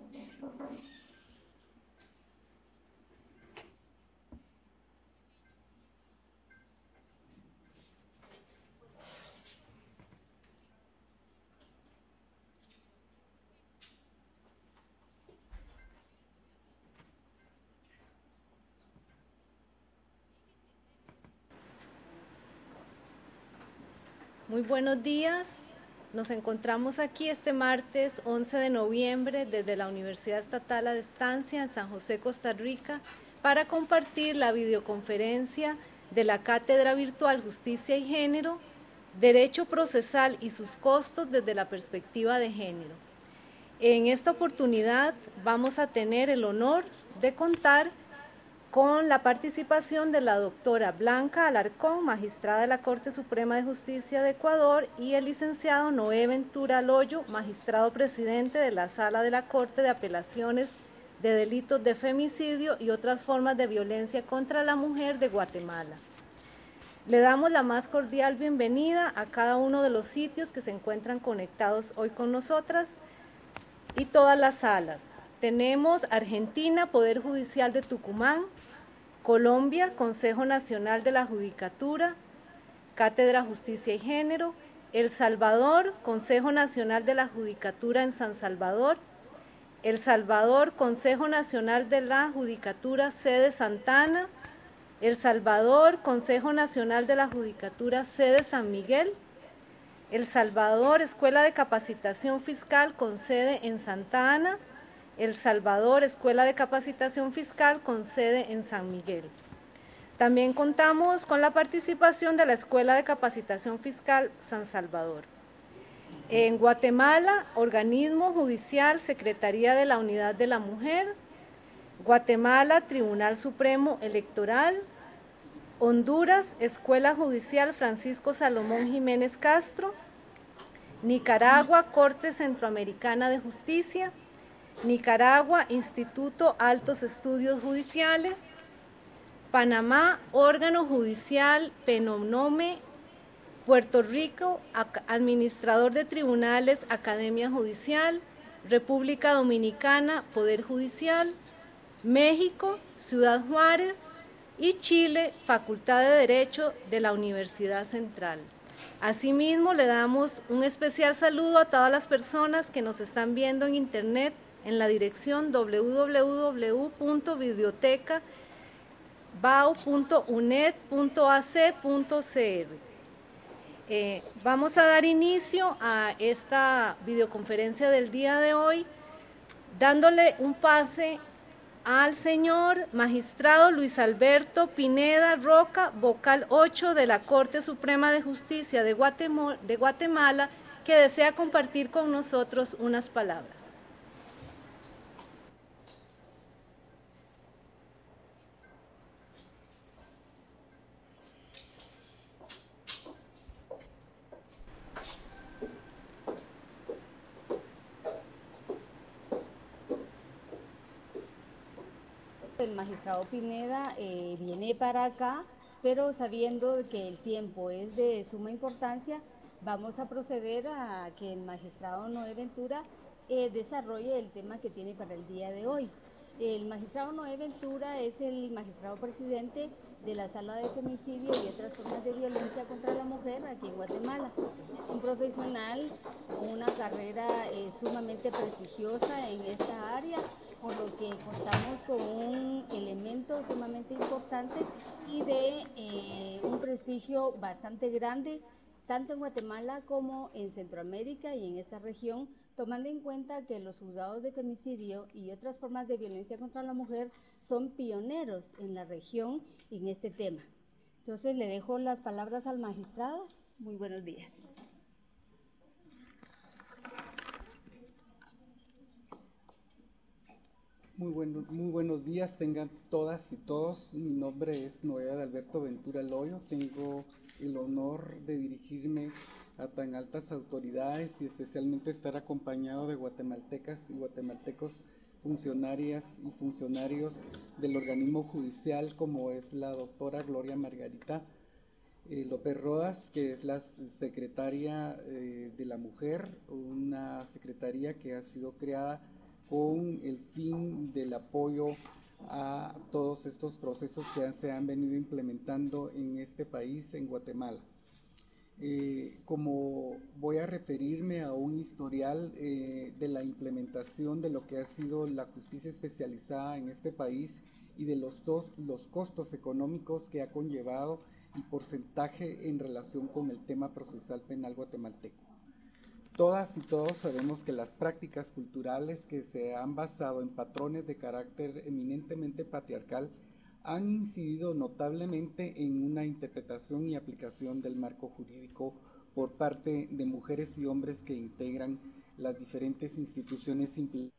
Muy buenos días. Nos encontramos aquí este martes 11 de noviembre desde la Universidad Estatal a Distancia en San José, Costa Rica, para compartir la videoconferencia de la Cátedra Virtual Justicia y Género, Derecho Procesal y sus costos desde la perspectiva de género. En esta oportunidad vamos a tener el honor de contar con la participación de la doctora Blanca Alarcón, magistrada de la Corte Suprema de Justicia de Ecuador, y el licenciado Noé Ventura Loyo, magistrado presidente de la Sala de la Corte de Apelaciones de Delitos de Femicidio y otras formas de violencia contra la mujer de Guatemala. Le damos la más cordial bienvenida a cada uno de los sitios que se encuentran conectados hoy con nosotras y todas las salas. Tenemos Argentina, Poder Judicial de Tucumán; Colombia, Consejo Nacional de la Judicatura, Cátedra Justicia y Género; El Salvador, Consejo Nacional de la Judicatura en San Salvador; El Salvador, Consejo Nacional de la Judicatura, sede Santa Ana; El Salvador, Consejo Nacional de la Judicatura, sede San Miguel; El Salvador, Escuela de Capacitación Fiscal con sede en Santa Ana; El Salvador, Escuela de Capacitación Fiscal con sede en San Miguel. También contamos con la participación de la Escuela de Capacitación Fiscal San Salvador. En Guatemala, Organismo Judicial, Secretaría de la Unidad de la Mujer; Guatemala, Tribunal Supremo Electoral; Honduras, Escuela Judicial Francisco Salomón Jiménez Castro; Nicaragua, Corte Centroamericana de Justicia; Nicaragua, Instituto Altos Estudios Judiciales; Panamá, Órgano Judicial Penonome; Puerto Rico, Administrador de Tribunales, Academia Judicial; República Dominicana, Poder Judicial; México, Ciudad Juárez; y Chile, Facultad de Derecho de la Universidad Central. Asimismo, le damos un especial saludo a todas las personas que nos están viendo en internet en la dirección www.videoteca.bau.uned.ac.cr. Vamos a dar inicio a esta videoconferencia del día de hoy, dándole un pase al señor magistrado Luis Alberto Pineda Roca, vocal 8 de la Corte Suprema de Justicia de Guatemala, que desea compartir con nosotros unas palabras. El magistrado Pineda viene para acá, pero sabiendo que el tiempo es de suma importancia, vamos a proceder a que el magistrado Noé Ventura desarrolle el tema que tiene para el día de hoy. El magistrado Noé Ventura es el magistrado presidente de la Sala de Femicidio y otras formas de violencia contra la mujer aquí en Guatemala. Es un profesional con una carrera sumamente prestigiosa en esta área, por lo que contamos con un elemento sumamente importante y de un prestigio bastante grande, tanto en Guatemala como en Centroamérica y en esta región, tomando en cuenta que los juzgados de femicidio y otras formas de violencia contra la mujer son pioneros en la región en este tema. Entonces le dejo las palabras al magistrado. Muy buenos días. Muy buenos días, tengan todas y todos. Mi nombre es Noé Adalberto Ventura Loyo. Tengo el honor de dirigirme a tan altas autoridades y especialmente estar acompañado de guatemaltecas y guatemaltecos, funcionarias y funcionarios del organismo judicial, como es la doctora Gloria Margarita López Rodas, que es la secretaria de la mujer, una secretaría que ha sido creada con el fin del apoyo a todos estos procesos que se han venido implementando en este país, en Guatemala. Como voy a referirme a un historial de la implementación de lo que ha sido la justicia especializada en este país y de los costos económicos que ha conllevado y porcentaje en relación con el tema procesal penal guatemalteco. Todas y todos sabemos que las prácticas culturales que se han basado en patrones de carácter eminentemente patriarcal han incidido notablemente en una interpretación y aplicación del marco jurídico por parte de mujeres y hombres que integran las diferentes instituciones implicadas.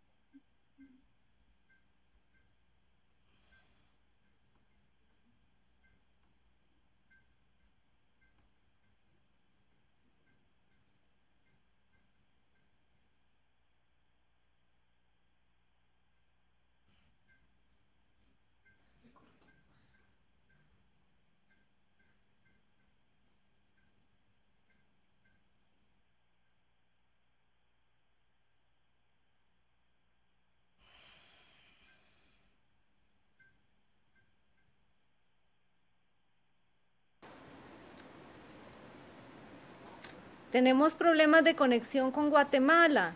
Tenemos problemas de conexión con Guatemala.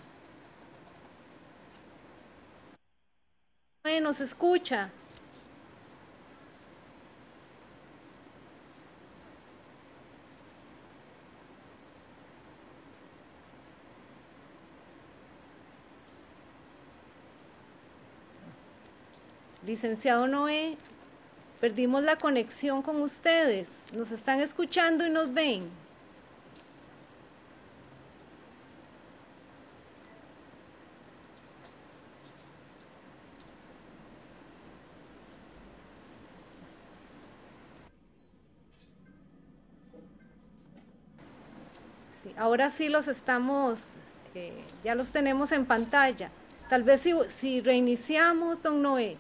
¿Nos escucha? Licenciado Noé, perdimos la conexión con ustedes. ¿Nos están escuchando y nos ven? Sí, ahora sí los estamos, ya los tenemos en pantalla. Tal vez si reiniciamos, don Noé.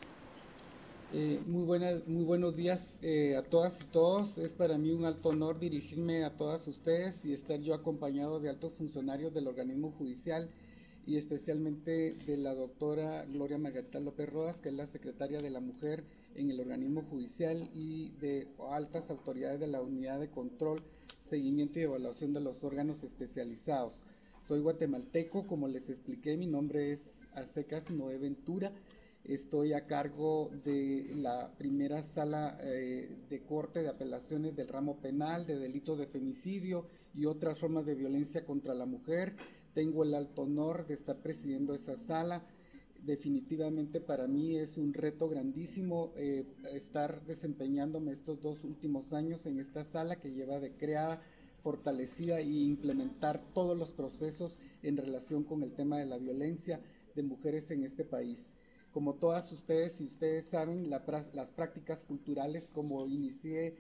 Muy buenos días a todas y todos. Es para mí un alto honor dirigirme a todas ustedes y estar yo acompañado de altos funcionarios del organismo judicial y especialmente de la doctora Gloria Margarita López Rodas, que es la secretaria de la Mujer en el organismo judicial, y de altas autoridades de la unidad de control, seguimiento y evaluación de los órganos especializados. Soy guatemalteco, como les expliqué, mi nombre es Acecas Noé Ventura. Estoy a cargo de la primera sala de corte de apelaciones del ramo penal de delitos de femicidio y otras formas de violencia contra la mujer. Tengo el alto honor de estar presidiendo esa sala. Definitivamente para mí es un reto grandísimo estar desempeñándome estos 2 últimos años en esta sala que lleva de creada, fortalecida y implementar todos los procesos en relación con el tema de la violencia de mujeres en este país. Como todas ustedes y ustedes saben, las prácticas culturales, como inicié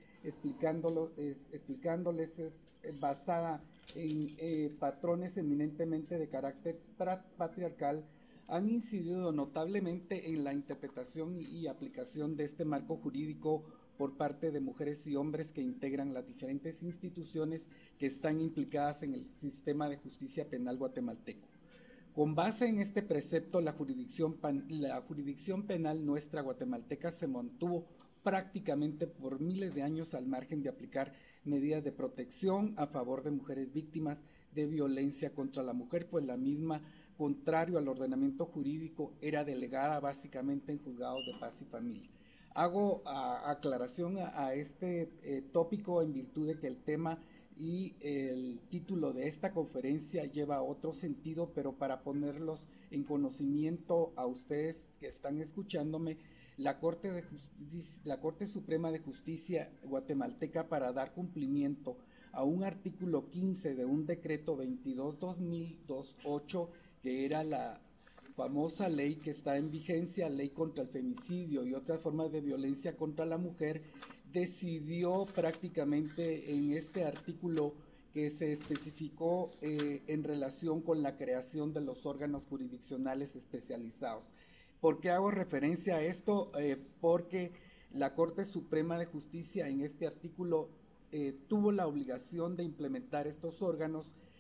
explicándoles, es basada en patrones eminentemente de carácter patriarcal, han incidido notablemente en la interpretación y aplicación de este marco jurídico por parte de mujeres y hombres que integran las diferentes instituciones que están implicadas en el sistema de justicia penal guatemalteco. Con base en este precepto, la jurisdicción penal nuestra guatemalteca se mantuvo prácticamente por miles de años al margen de aplicar medidas de protección a favor de mujeres víctimas de violencia contra la mujer, pues la misma, contrario al ordenamiento jurídico, era delegada básicamente en juzgados de paz y familia. Hago aclaración a este tópico en virtud de que el tema y el título de esta conferencia lleva otro sentido, pero para ponerlos en conocimiento a ustedes que están escuchándome, la Corte Suprema de Justicia guatemalteca, para dar cumplimiento a un artículo 15 de un decreto 22/2008, que era la famosa ley que está en vigencia, ley contra el femicidio y otras formas de violencia contra la mujer, decidió prácticamente en este artículo que se especificó en relación con la creación de los órganos jurisdiccionales especializados. ¿Por qué hago referencia a esto? Porque la Corte Suprema de Justicia en este artículo tuvo la obligación de implementar estos órganos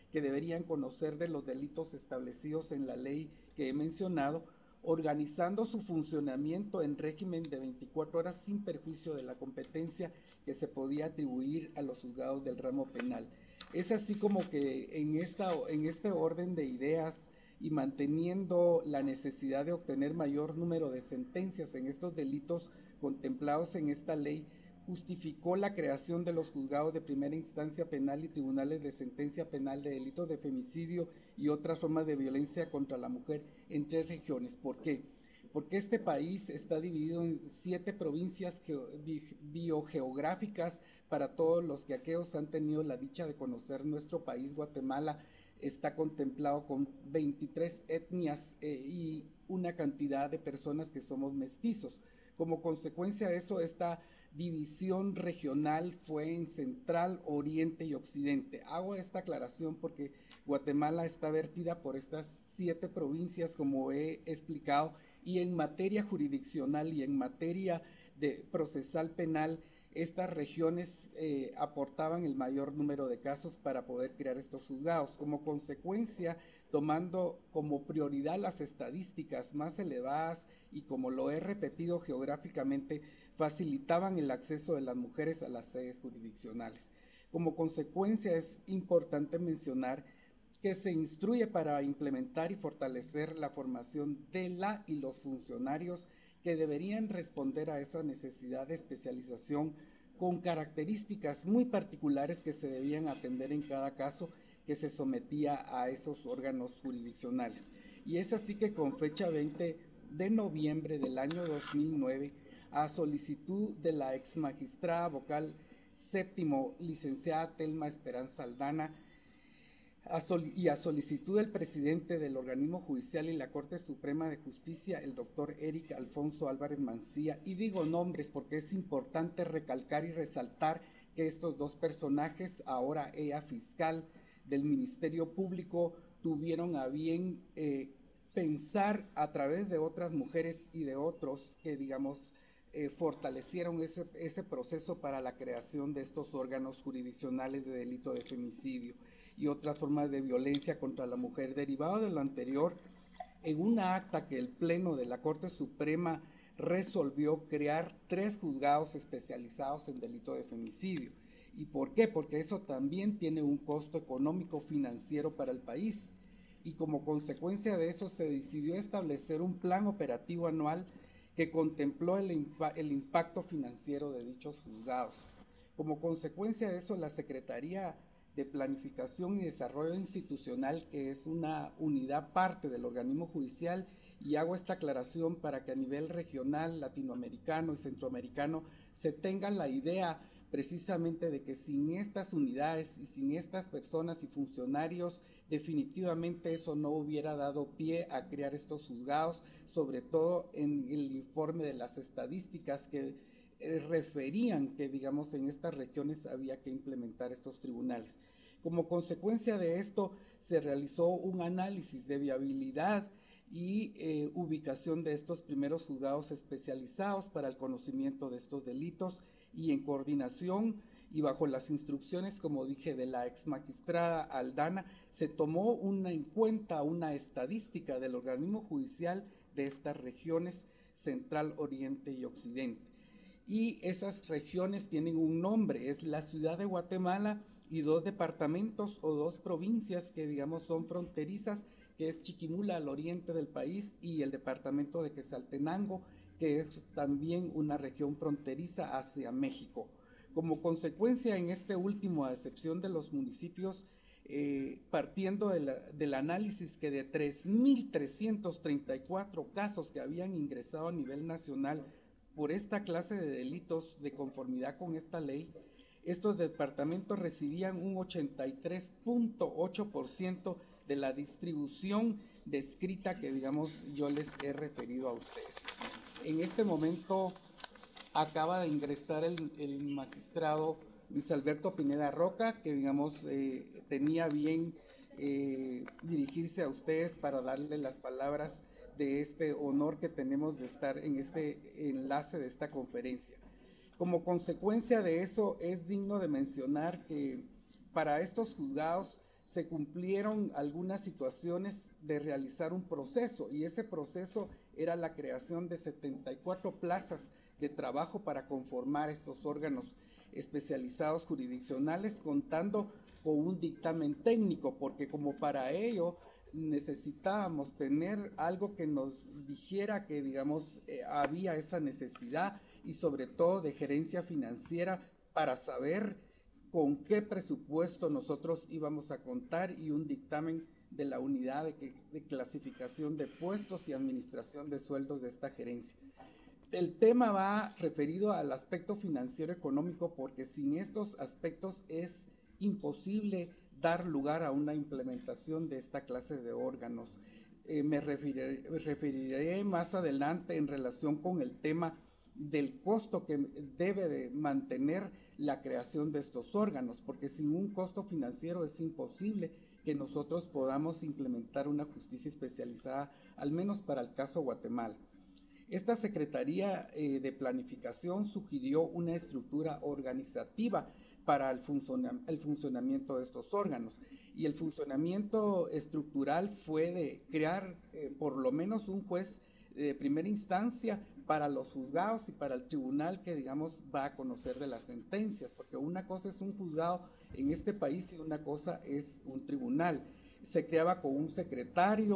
que deberían conocer de los delitos establecidos en la ley que he mencionado, organizando su funcionamiento en régimen de 24 horas sin perjuicio de la competencia que se podía atribuir a los juzgados del ramo penal. Es así como que en este orden de ideas y manteniendo la necesidad de obtener mayor número de sentencias en estos delitos contemplados en esta ley, justificó la creación de los juzgados de primera instancia penal y tribunales de sentencia penal de delitos de femicidio y otras formas de violencia contra la mujer en 3 regiones. ¿Por qué? Porque este país está dividido en 7 provincias biogeográficas. Para todos los que aquellos han tenido la dicha de conocer nuestro país, Guatemala está contemplado con 23 etnias y una cantidad de personas que somos mestizos. Como consecuencia de eso, esta división regional fue en central, oriente y occidente. Hago esta aclaración porque Guatemala está vertida por estas 7 provincias, como he explicado, y en materia jurisdiccional y en materia de procesal penal, estas regiones aportaban el mayor número de casos para poder crear estos juzgados. Como consecuencia, tomando como prioridad las estadísticas más elevadas y, como lo he repetido geográficamente, facilitaban el acceso de las mujeres a las sedes jurisdiccionales. Como consecuencia, es importante mencionar que se instruye para implementar y fortalecer la formación de la y los funcionarios que deberían responder a esa necesidad de especialización con características muy particulares que se debían atender en cada caso que se sometía a esos órganos jurisdiccionales. Y es así que con fecha 20 de noviembre del año 2009, a solicitud de la ex magistrada vocal séptimo, licenciada Telma Esperanza Aldana, y a solicitud del presidente del organismo judicial y la Corte Suprema de Justicia, el doctor Eric Alfonso Álvarez Mancía, y digo nombres porque es importante recalcar y resaltar que estos dos personajes, ahora ella fiscal del Ministerio Público, tuvieron a bien pensar a través de otras mujeres y de otros que, digamos, fortalecieron ese proceso para la creación de estos órganos jurisdiccionales de delito de femicidio y otras formas de violencia contra la mujer. Derivado de lo anterior, en una acta que el Pleno de la Corte Suprema resolvió crear 3 juzgados especializados en delito de femicidio. ¿Y por qué? Porque eso también tiene un costo económico financiero para el país. Y como consecuencia de eso se decidió establecer un plan operativo anual que contempló el impacto financiero de dichos juzgados. Como consecuencia de eso, la Secretaría de Planificación y Desarrollo Institucional, que es una unidad parte del organismo judicial, y hago esta aclaración para que a nivel regional, latinoamericano y centroamericano se tenga la idea precisamente de que sin estas unidades y sin estas personas y funcionarios, definitivamente eso no hubiera dado pie a crear estos juzgados, sobre todo en el informe de las estadísticas que referían que, digamos, en estas regiones había que implementar estos tribunales. Como consecuencia de esto, se realizó un análisis de viabilidad y ubicación de estos primeros juzgados especializados para el conocimiento de estos delitos, y en coordinación y bajo las instrucciones, como dije, de la ex magistrada Aldana, se tomó en cuenta una estadística del organismo judicial de estas regiones central, oriente y occidente. Y esas regiones tienen un nombre, es la ciudad de Guatemala y 2 departamentos o 2 provincias que, digamos, son fronterizas, que es Chiquimula al oriente del país y el departamento de Quetzaltenango, que es también una región fronteriza hacia México. Como consecuencia, en este último, a excepción de los municipios, partiendo del análisis que de 3.334 casos que habían ingresado a nivel nacional por esta clase de delitos de conformidad con esta ley, estos departamentos recibían un 83.8% de la distribución descrita que, digamos, yo les he referido a ustedes. En este momento acaba de ingresar el magistrado Luis Alberto Pineda Roca, que, digamos, tenía bien dirigirse a ustedes para darle las palabras de este honor que tenemos de estar en este enlace de esta conferencia. Como consecuencia de eso, es digno de mencionar que para estos juzgados se cumplieron algunas situaciones de realizar un proceso, y ese proceso era la creación de 74 plazas de trabajo para conformar estos órganos especializados jurisdiccionales, contando con un dictamen técnico, porque como para ello necesitábamos tener algo que nos dijera que, digamos, había esa necesidad, y sobre todo de gerencia financiera, para saber con qué presupuesto nosotros íbamos a contar, y un dictamen de la unidad de clasificación de puestos y administración de sueldos de esta gerencia. El tema va referido al aspecto financiero económico, porque sin estos aspectos es imposible dar lugar a una implementación de esta clase de órganos. Me referiré más adelante en relación con el tema del costo que debe de mantener la creación de estos órganos, porque sin un costo financiero es imposible que nosotros podamos implementar una justicia especializada, al menos para el caso Guatemala. Esta Secretaría de Planificación sugirió una estructura organizativa para el funcionamiento de estos órganos, y el funcionamiento estructural fue de crear por lo menos un juez de primera instancia para los juzgados y para el tribunal que, digamos, va a conocer de las sentencias, porque una cosa es un juzgado en este país y una cosa es un tribunal. Se creaba con un secretario,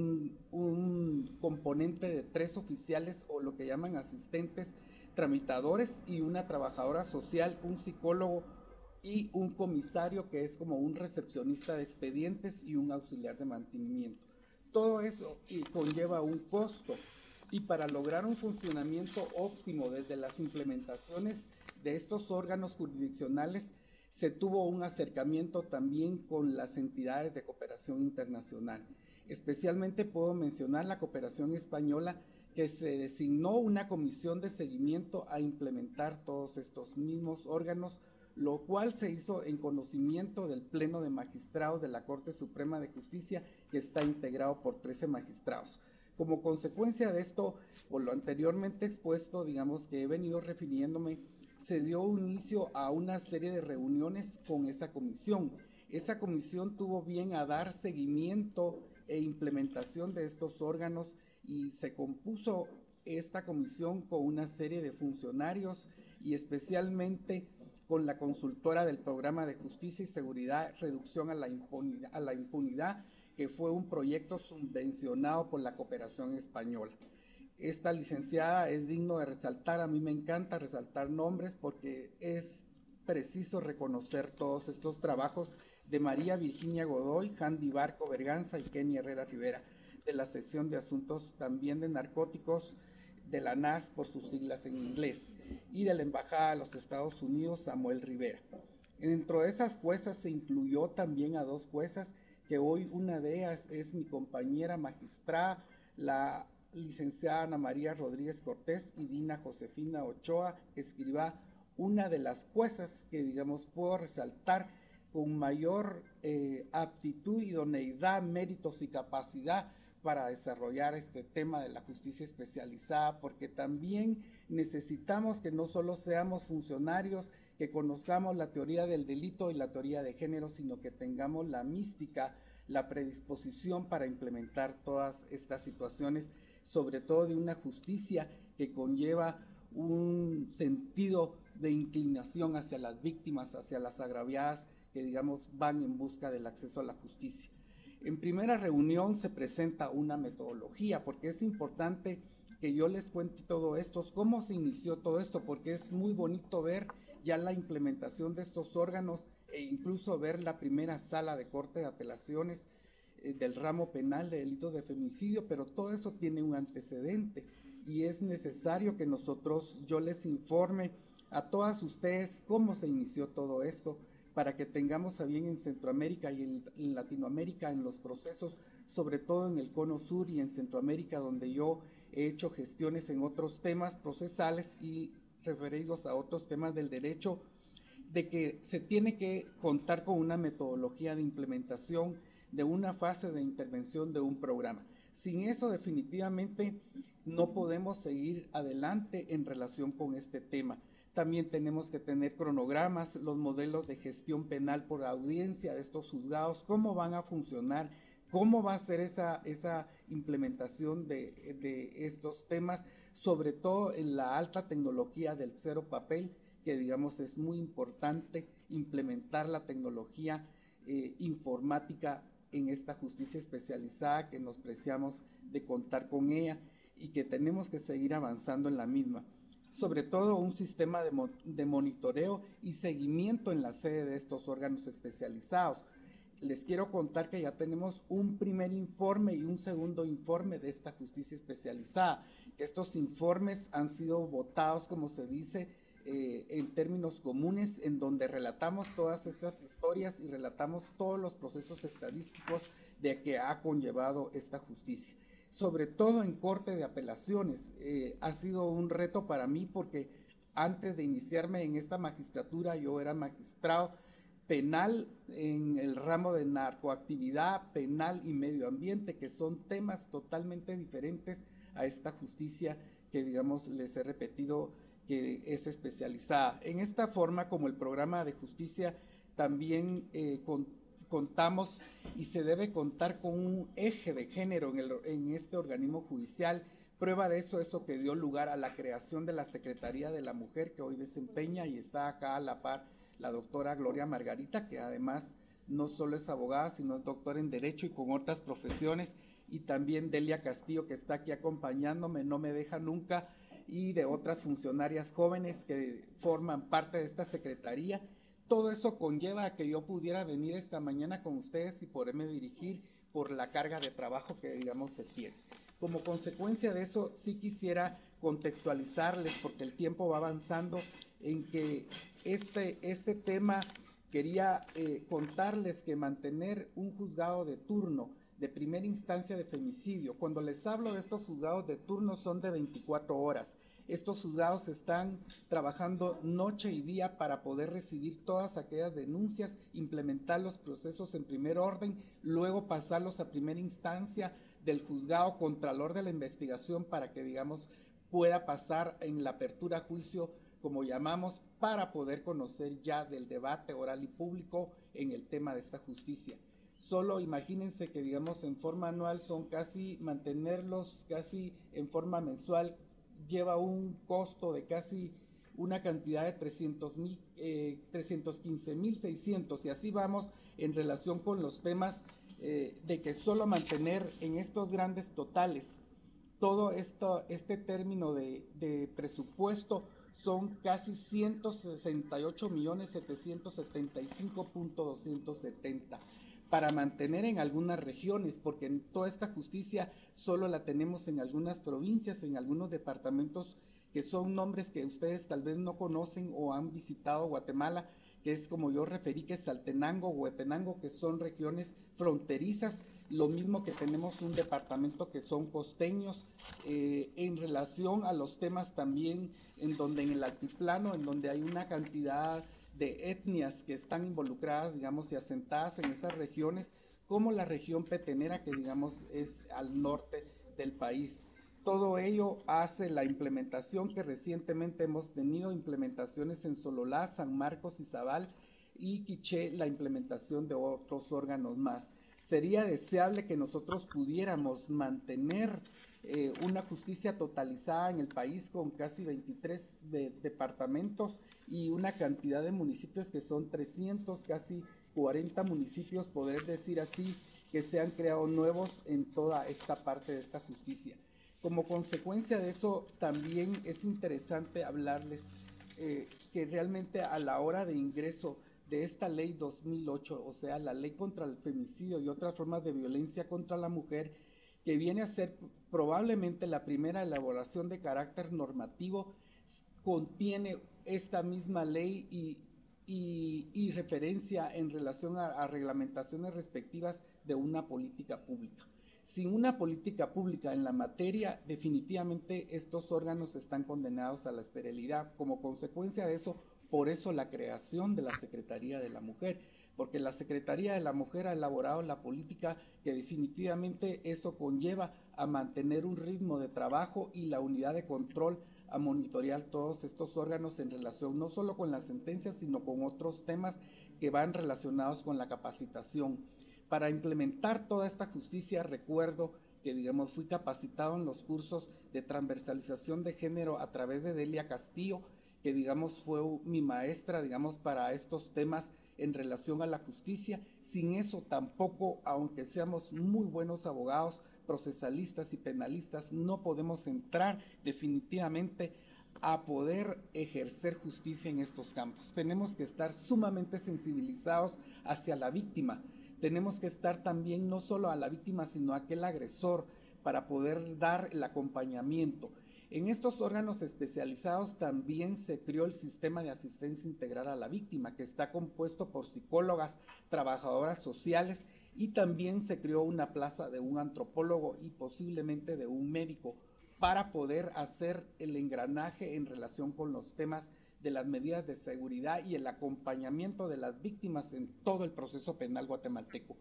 un componente de 3 oficiales, o lo que llaman asistentes tramitadores, y una trabajadora social, un psicólogo y un comisario, que es como un recepcionista de expedientes, y un auxiliar de mantenimiento. Todo eso conlleva un costo, y para lograr un funcionamiento óptimo desde las implementaciones de estos órganos jurisdiccionales, se tuvo un acercamiento también con las entidades de cooperación internacional. Especialmente puedo mencionar la cooperación española, que se designó una comisión de seguimiento a implementar todos estos mismos órganos, lo cual se hizo en conocimiento del Pleno de Magistrados de la Corte Suprema de Justicia, que está integrado por 13 magistrados. Como consecuencia de esto, por lo anteriormente expuesto, digamos que he venido refiriéndome, se dio inicio a una serie de reuniones con esa comisión. Esa comisión tuvo bien a dar seguimiento e implementación de estos órganos, y se compuso esta comisión con una serie de funcionarios, y especialmente con la consultora del Programa de Justicia y Seguridad, Reducción a la Impunidad, que fue un proyecto subvencionado por la cooperación española. Esta licenciada es digno de resaltar, a mí me encanta resaltar nombres porque es preciso reconocer todos estos trabajos de María Virginia Godoy, Handy Barco Berganza y Kenny Herrera Rivera, de la sección de asuntos también de narcóticos de la NAS por sus siglas en inglés, y de la Embajada de los Estados Unidos, Samuel Rivera. Dentro de esas juezas se incluyó también a 2 juezas, que hoy una de ellas es mi compañera magistrada, la licenciada Ana María Rodríguez Cortés, y Dina Josefina Ochoa Escribá, una de las juezas que, digamos, puedo resaltar con mayor aptitud, idoneidad, méritos y capacidad para desarrollar este tema de la justicia especializada, porque también necesitamos que no solo seamos funcionarios, que conozcamos la teoría del delito y la teoría de género, sino que tengamos la mística, la predisposición para implementar todas estas situaciones, sobre todo de una justicia que conlleva un sentido de inclinación hacia las víctimas, hacia las agraviadas, que, digamos, van en busca del acceso a la justicia. En primera reunión se presenta una metodología, porque es importante que yo les cuente todo esto, cómo se inició todo esto, porque es muy bonito ver ya la implementación de estos órganos, e incluso ver la primera sala de corte de apelaciones del ramo penal de delitos de femicidio, pero todo eso tiene un antecedente, y es necesario que yo les informe a todas ustedes cómo se inició todo esto, para que tengamos a bien en Centroamérica y en Latinoamérica, en los procesos, sobre todo en el Cono Sur y en Centroamérica, donde yo he hecho gestiones en otros temas procesales y referidos a otros temas del derecho, de que se tiene que contar con una metodología de implementación de una fase de intervención de un programa. Sin eso, definitivamente no podemos seguir adelante en relación con este tema. También tenemos que tener cronogramas, los modelos de gestión penal por audiencia de estos juzgados, cómo van a funcionar, cómo va a ser esa implementación de estos temas, sobre todo en la alta tecnología del cero papel, que digamos es muy importante implementar la tecnología informática en esta justicia especializada, que nos preciamos de contar con ella y que tenemos que seguir avanzando en la misma. Sobre todo un sistema de monitoreo y seguimiento en la sede de estos órganos especializados. Les quiero contar que ya tenemos un primer informe y un segundo informe de esta justicia especializada. Estos informes han sido votados, como se dice, en términos comunes, en donde relatamos todas estas historias y relatamos todos los procesos estadísticos de que ha conllevado esta justicia. Sobre todo en corte de apelaciones, ha sido un reto para mí porque antes de iniciarme en esta magistratura yo era magistrado penal en el ramo de narcoactividad, penal y medio ambiente, que son temas totalmente diferentes a esta justicia que, digamos, les he repetido que es especializada. En esta forma, como el programa de justicia, también contamos y se debe contar con un eje de género en este organismo judicial. Prueba de eso que dio lugar a la creación de la Secretaría de la Mujer, que hoy desempeña y está acá a la par la doctora Gloria Margarita, que además no solo es abogada, sino es doctora en Derecho y con otras profesiones, y también Delia Castillo, que está aquí acompañándome, no me deja nunca, y de otras funcionarias jóvenes que forman parte de esta secretaría. Todo eso conlleva a que yo pudiera venir esta mañana con ustedes y poderme dirigir por la carga de trabajo que, digamos, se tiene. Como consecuencia de eso, sí quisiera contextualizarles, porque el tiempo va avanzando, en que este tema quería contarles que mantener un juzgado de turno de primera instancia de femicidio, cuando les hablo de estos juzgados de turno, son de 24 horas. Estos juzgados están trabajando noche y día para poder recibir todas aquellas denuncias, implementar los procesos en primer orden, luego pasarlos a primera instancia del juzgado contralor de la investigación para que, digamos, pueda pasar en la apertura a juicio, como llamamos, para poder conocer ya del debate oral y público en el tema de esta justicia. Solo imagínense que, digamos, en forma anual son casi, mantenerlos casi en forma mensual lleva un costo de casi una cantidad de 315.600, y así vamos en relación con los temas de que solo mantener en estos grandes totales todo este término de presupuesto son casi 168.775.270 para mantener en algunas regiones, porque en toda esta justicia solo la tenemos en algunas provincias, en algunos departamentos que son nombres que ustedes tal vez no conocen o han visitado Guatemala, que es como yo referí, que es Saltenango, Huetenango, que son regiones fronterizas, lo mismo que tenemos un departamento que son costeños, en relación a los temas también en donde en el altiplano, en donde hay una cantidad de etnias que están involucradas, digamos, y asentadas en esas regiones, como la región petenera, que digamos es al norte del país. Todo ello hace la implementación que recientemente hemos tenido, implementaciones en Sololá, San Marcos, Izabal y Quiché, la implementación de otros órganos más. Sería deseable que nosotros pudiéramos mantener una justicia totalizada en el país con casi 23 departamentos y una cantidad de municipios que son 300, casi 40 municipios, poder decir así, que se han creado nuevos en toda esta parte de esta justicia. Como consecuencia de eso, también es interesante hablarles que realmente a la hora de ingreso de esta ley 2008, o sea, la ley contra el femicidio y otras formas de violencia contra la mujer, que viene a ser probablemente la primera elaboración de carácter normativo, contiene esta misma ley y referencia en relación a reglamentaciones respectivas de una política pública. Sin una política pública en la materia, definitivamente estos órganos están condenados a la esterilidad. Como consecuencia de eso, por eso la creación de la Secretaría de la Mujer, porque la Secretaría de la Mujer ha elaborado la política que definitivamente eso conlleva a mantener un ritmo de trabajo y la unidad de control a monitorear todos estos órganos en relación no solo con las sentencias, sino con otros temas que van relacionados con la capacitación. Para implementar toda esta justicia, recuerdo que, digamos, fui capacitado en los cursos de transversalización de género a través de Delia Castillo, que, digamos, fue mi maestra, digamos, para estos temas en relación a la justicia. Sin eso tampoco, aunque seamos muy buenos abogados, procesalistas y penalistas, no podemos entrar definitivamente a poder ejercer justicia en estos campos. Tenemos que estar sumamente sensibilizados hacia la víctima. Tenemos que estar también no solo a la víctima, sino a aquel agresor para poder dar el acompañamiento. En estos órganos especializados también se creó el sistema de asistencia integral a la víctima, que está compuesto por psicólogas, trabajadoras sociales, y también se creó una plaza de un antropólogo y posiblemente de un médico para poder hacer el engranaje en relación con los temas de las medidas de seguridad y el acompañamiento de las víctimas en todo el proceso penal guatemalteco.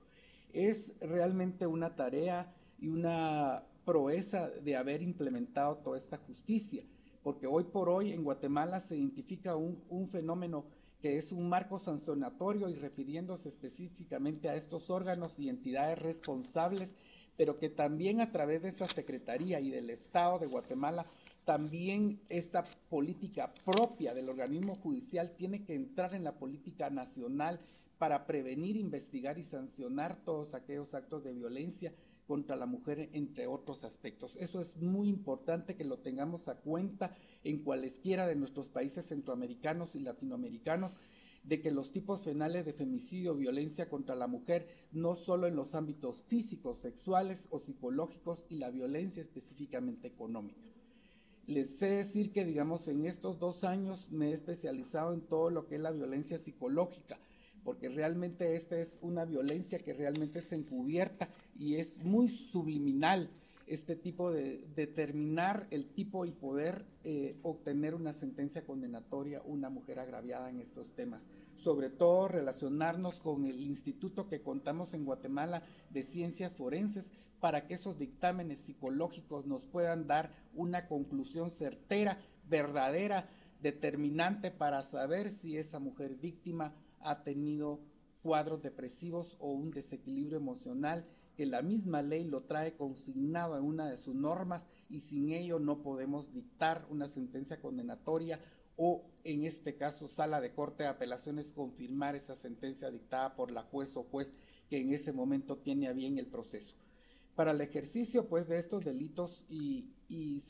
Es realmente una tarea y una proeza de haber implementado toda esta justicia, porque hoy por hoy en Guatemala se identifica un fenómeno que es un marco sancionatorio y refiriéndose específicamente a estos órganos y entidades responsables, pero que también a través de esa Secretaría y del Estado de Guatemala, también esta política propia del organismo judicial tiene que entrar en la política nacional para prevenir, investigar y sancionar todos aquellos actos de violencia contra la mujer, entre otros aspectos. Eso es muy importante que lo tengamos a cuenta en cualesquiera de nuestros países centroamericanos y latinoamericanos, de que los tipos penales de femicidio, violencia contra la mujer, no solo en los ámbitos físicos, sexuales o psicológicos, y la violencia específicamente económica. Les sé decir que, digamos, en estos 2 años me he especializado en todo lo que es la violencia psicológica, porque realmente esta es una violencia que realmente es encubierta y es muy subliminal este tipo de determinar el tipo y poder obtener una sentencia condenatoria una mujer agraviada en estos temas. Sobre todo relacionarnos con el instituto que contamos en Guatemala de ciencias forenses para que esos dictámenes psicológicos nos puedan dar una conclusión certera, verdadera, determinante para saber si esa mujer víctima ha tenido cuadros depresivos o un desequilibrio emocional, que la misma ley lo trae consignado en una de sus normas y sin ello no podemos dictar una sentencia condenatoria o, en este caso, sala de corte de apelaciones, confirmar esa sentencia dictada por la juez o juez que en ese momento tiene a bien el proceso. Para el ejercicio pues de estos delitos y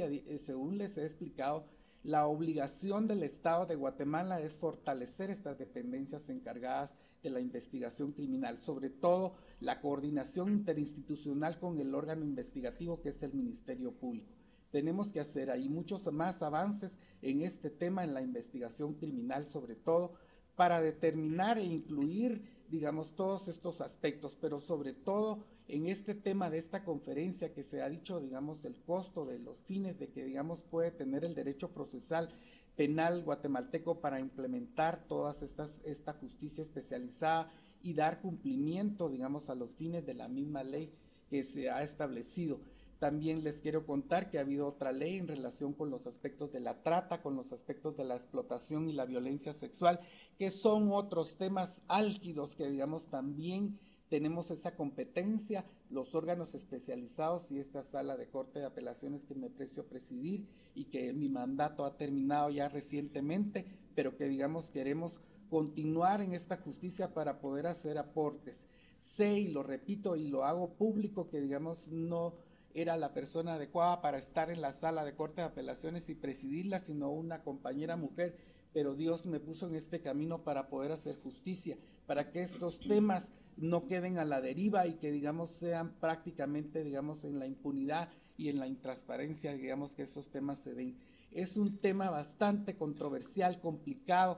según les he explicado, la obligación del Estado de Guatemala es fortalecer estas dependencias encargadas de la investigación criminal, sobre todo la coordinación interinstitucional con el órgano investigativo que es el Ministerio Público. Tenemos que hacer ahí muchos más avances en este tema, en la investigación criminal sobre todo, para determinar e incluir, digamos, todos estos aspectos, pero sobre todo en este tema de esta conferencia que se ha dicho, digamos, el costo de los fines de que, digamos, puede tener el derecho procesal penal guatemalteco para implementar esta justicia especializada y dar cumplimiento, digamos, a los fines de la misma ley que se ha establecido. También les quiero contar que ha habido otra ley en relación con los aspectos de la trata, con los aspectos de la explotación y la violencia sexual, que son otros temas álgidos que, digamos, también tenemos esa competencia, los órganos especializados y esta sala de corte de apelaciones que me precio presidir y que mi mandato ha terminado ya recientemente, pero que, digamos, queremos continuar en esta justicia para poder hacer aportes. Sé, y lo repito y lo hago público, que, digamos, no era la persona adecuada para estar en la sala de corte de apelaciones y presidirla, sino una compañera mujer, pero Dios me puso en este camino para poder hacer justicia, para que estos temas no queden a la deriva y que, digamos, sean prácticamente, digamos, en la impunidad y en la intransparencia, digamos, que esos temas se den. Es un tema bastante controversial, complicado,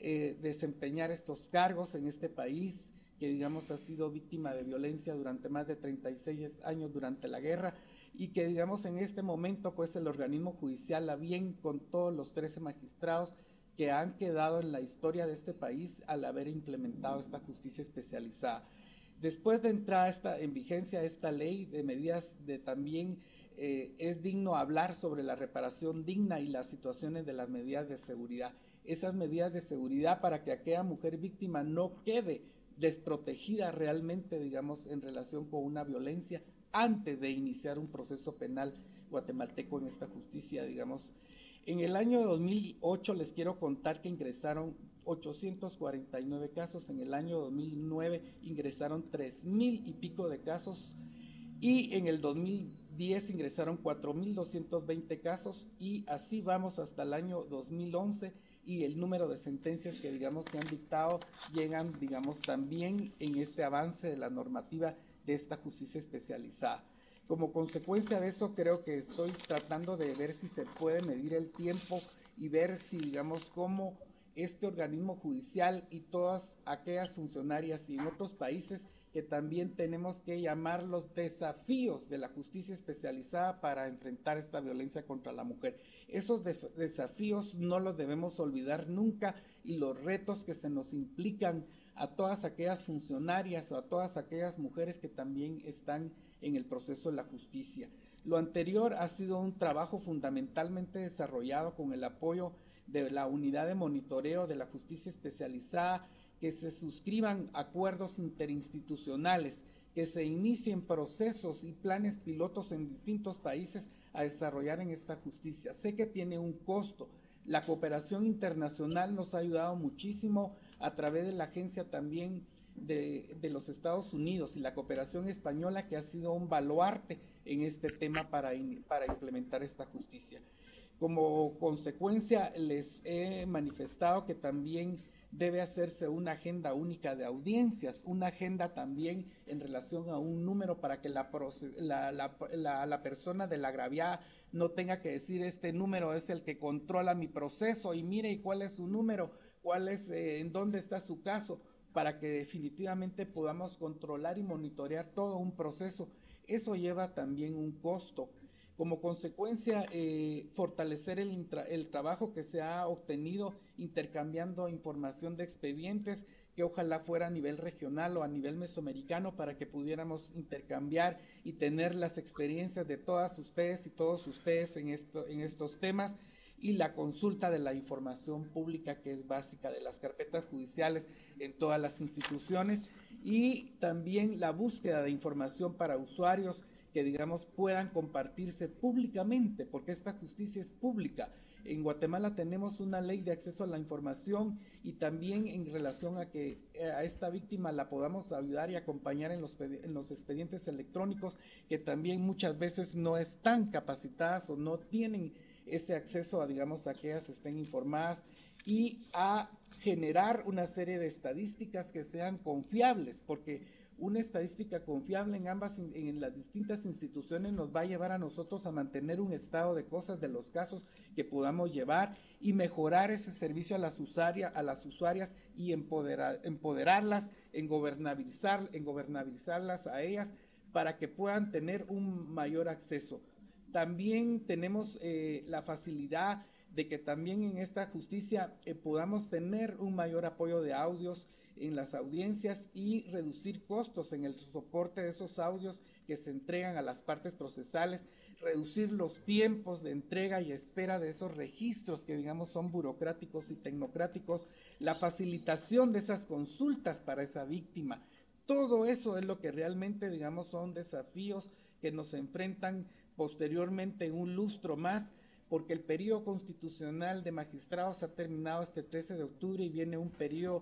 desempeñar estos cargos en este país que, digamos, ha sido víctima de violencia durante más de 36 años durante la guerra y que, digamos, en este momento pues el organismo judicial, a bien con todos los 13 magistrados que han quedado en la historia de este país al haber implementado esta justicia especializada. Después de entrar en vigencia esta ley de medidas de también es digno hablar sobre la reparación digna y las situaciones de las medidas de seguridad. Esas medidas de seguridad para que aquella mujer víctima no quede desprotegida realmente, digamos, en relación con una violencia antes de iniciar un proceso penal guatemalteco en esta justicia, digamos. En el año 2008 les quiero contar que ingresaron 849 casos, en el año 2009 ingresaron 3,000 y pico de casos, y en el 2010 ingresaron 4,220 casos, y así vamos hasta el año 2011, y el número de sentencias que, digamos, se han dictado llegan, digamos, también en este avance de la normativa de esta justicia especializada. Como consecuencia de eso, creo que estoy tratando de ver si se puede medir el tiempo y ver si, digamos, cómo este organismo judicial y todas aquellas funcionarias y en otros países que también tenemos que llamar los desafíos de la justicia especializada para enfrentar esta violencia contra la mujer. Esos desafíos no los debemos olvidar nunca, y los retos que se nos implican a todas aquellas funcionarias o a todas aquellas mujeres que también están en el proceso de la justicia. Lo anterior ha sido un trabajo fundamentalmente desarrollado con el apoyo de la unidad de monitoreo de la justicia especializada, que se suscriban acuerdos interinstitucionales, que se inicien procesos y planes pilotos en distintos países a desarrollar en esta justicia. Sé que tiene un costo. La cooperación internacional nos ha ayudado muchísimo a través de la agencia también de los Estados Unidos, y la cooperación española, que ha sido un baluarte en este tema para implementar esta justicia. Como consecuencia, les he manifestado que también debe hacerse una agenda única de audiencias, una agenda también en relación a un número para que la persona de la agraviada no tenga que decir: este número es el que controla mi proceso y mire, ¿y cuál es su número? ¿Cuál es, en dónde está su caso? Para que definitivamente podamos controlar y monitorear todo un proceso. Eso lleva también un costo. Como consecuencia, fortalecer el trabajo que se ha obtenido intercambiando información de expedientes, que ojalá fuera a nivel regional o a nivel mesoamericano, para que pudiéramos intercambiar y tener las experiencias de todas ustedes y todos ustedes en estos temas, y la consulta de la información pública, que es básica, de las carpetas judiciales en todas las instituciones, y también la búsqueda de información para usuarios que, digamos, puedan compartirse públicamente, porque esta justicia es pública. En Guatemala tenemos una ley de acceso a la información, y también en relación a que a esta víctima la podamos ayudar y acompañar en los expedientes electrónicos, que también muchas veces no están capacitadas o no tienen ese acceso a, digamos, a que ellas estén informadas, y a generar una serie de estadísticas que sean confiables, porque una estadística confiable en las distintas instituciones nos va a llevar a nosotros a mantener un estado de cosas de los casos que podamos llevar, y mejorar ese servicio a las usuarias, y empoderarlas, en gobernabilizarlas a ellas, para que puedan tener un mayor acceso. También tenemos la facilidad de que también en esta justicia podamos tener un mayor apoyo de audios en las audiencias, y reducir costos en el soporte de esos audios que se entregan a las partes procesales, reducir los tiempos de entrega y espera de esos registros que, digamos, son burocráticos y tecnocráticos, la facilitación de esas consultas para esa víctima. Todo eso es lo que realmente, digamos, son desafíos que nos enfrentan posteriormente en un lustro más, porque el periodo constitucional de magistrados ha terminado este 13 de octubre y viene un periodo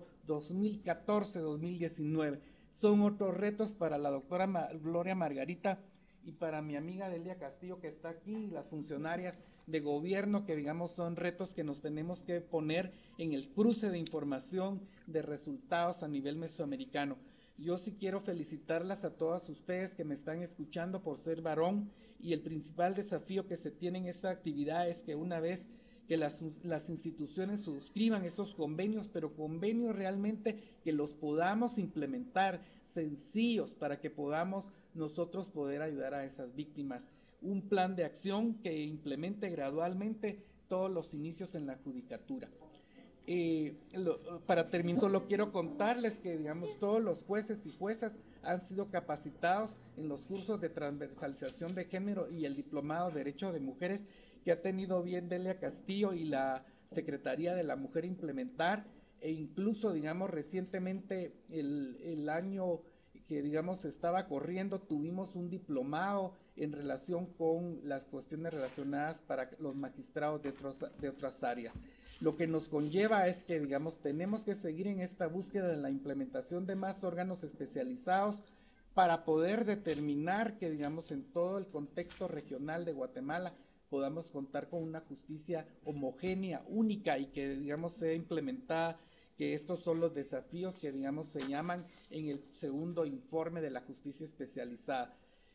2014-2019. Son otros retos para la doctora Gloria Margarita y para mi amiga Delia Castillo, que está aquí, y las funcionarias de gobierno, que, digamos, son retos que nos tenemos que poner en el cruce de información, de resultados a nivel mesoamericano. Yo sí quiero felicitarlas a todas ustedes que me están escuchando por ser varón, y el principal desafío que se tiene en esta actividad es que una vez que las instituciones suscriban esos convenios, pero convenios realmente que los podamos implementar, sencillos, para que podamos nosotros poder ayudar a esas víctimas. Un plan de acción que implemente gradualmente todos los inicios en la judicatura. Para terminar, solo quiero contarles que, digamos, todos los jueces y juezas han sido capacitados en los cursos de transversalización de género y el diplomado de Derecho de Mujeres que ha tenido bien Delia Castillo y la Secretaría de la Mujer implementar, e incluso, digamos, recientemente el año que, digamos, estaba corriendo, tuvimos un diplomado en relación con las cuestiones relacionadas para los magistrados de otras áreas. Lo que nos conlleva es que, digamos, tenemos que seguir en esta búsqueda de la implementación de más órganos especializados para poder determinar que, digamos, en todo el contexto regional de Guatemala podamos contar con una justicia homogénea, única y que, digamos, sea implementada, que estos son los desafíos que, digamos, se llaman en el segundo informe de la justicia especializada.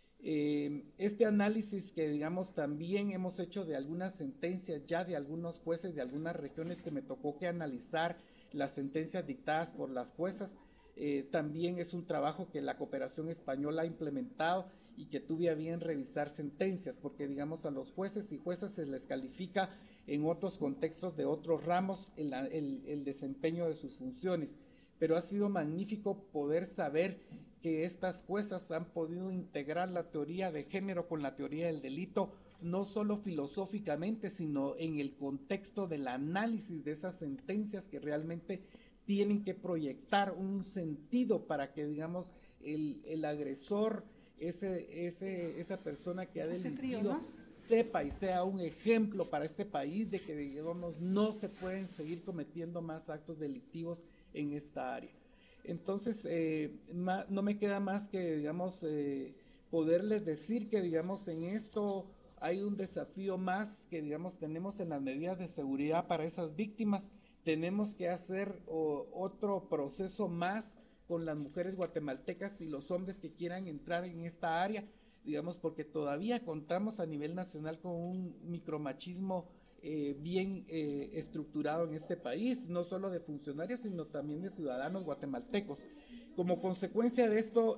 Este análisis que, digamos, también hemos hecho de algunas sentencias ya de algunos jueces de algunas regiones que me tocó que analizar las sentencias dictadas por las juezas, también es un trabajo que la cooperación española ha implementado y que tuve a bien revisar sentencias, porque, digamos, a los jueces y juezas se les califica en otros contextos de otros ramos el desempeño de sus funciones, pero ha sido magnífico poder saber que estas juezas han podido integrar la teoría de género con la teoría del delito, no solo filosóficamente, sino en el contexto del análisis de esas sentencias que realmente tienen que proyectar un sentido para que, digamos, el agresor, esa persona que ha delinquido, sepa y sea un ejemplo para este país de que, digamos, no se pueden seguir cometiendo más actos delictivos en esta área. Entonces, no me queda más que, digamos, poderles decir que, digamos, en esto hay un desafío más que, digamos, tenemos en las medidas de seguridad para esas víctimas. Tenemos que hacer otro proceso más con las mujeres guatemaltecas y los hombres que quieran entrar en esta área, digamos, porque todavía contamos a nivel nacional con un micromachismo bien estructurado en este país, no solo de funcionarios, sino también de ciudadanos guatemaltecos. Como consecuencia de esto,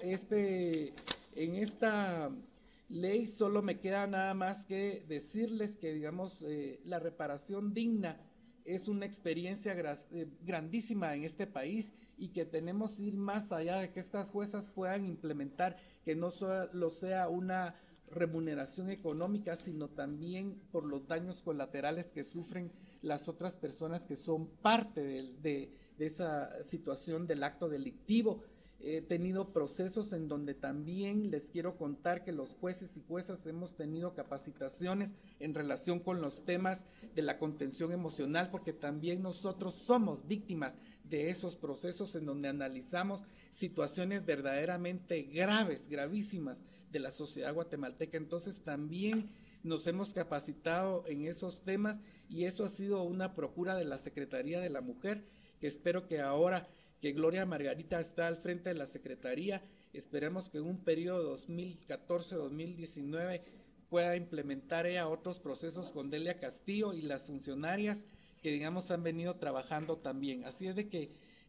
en esta ley solo me queda nada más que decirles que, digamos, la reparación digna es una experiencia grandísima en este país y que tenemos que ir más allá de que estas juezas puedan implementar que no solo sea una remuneración económica, sino también por los daños colaterales que sufren las otras personas que son parte de esa situación del acto delictivo. He tenido procesos en donde también les quiero contar que los jueces y juezas hemos tenido capacitaciones en relación con los temas de la contención emocional, porque también nosotros somos víctimas de esos procesos en donde analizamos situaciones verdaderamente graves, gravísimas de la sociedad guatemalteca. Entonces también nos hemos capacitado en esos temas y eso ha sido una procura de la Secretaría de la Mujer, que espero que ahora que Gloria Margarita está al frente de la Secretaría, esperemos que en un periodo 2014-2019 pueda implementar ella otros procesos con Delia Castillo y las funcionarias que, digamos, han venido trabajando también. Así es de que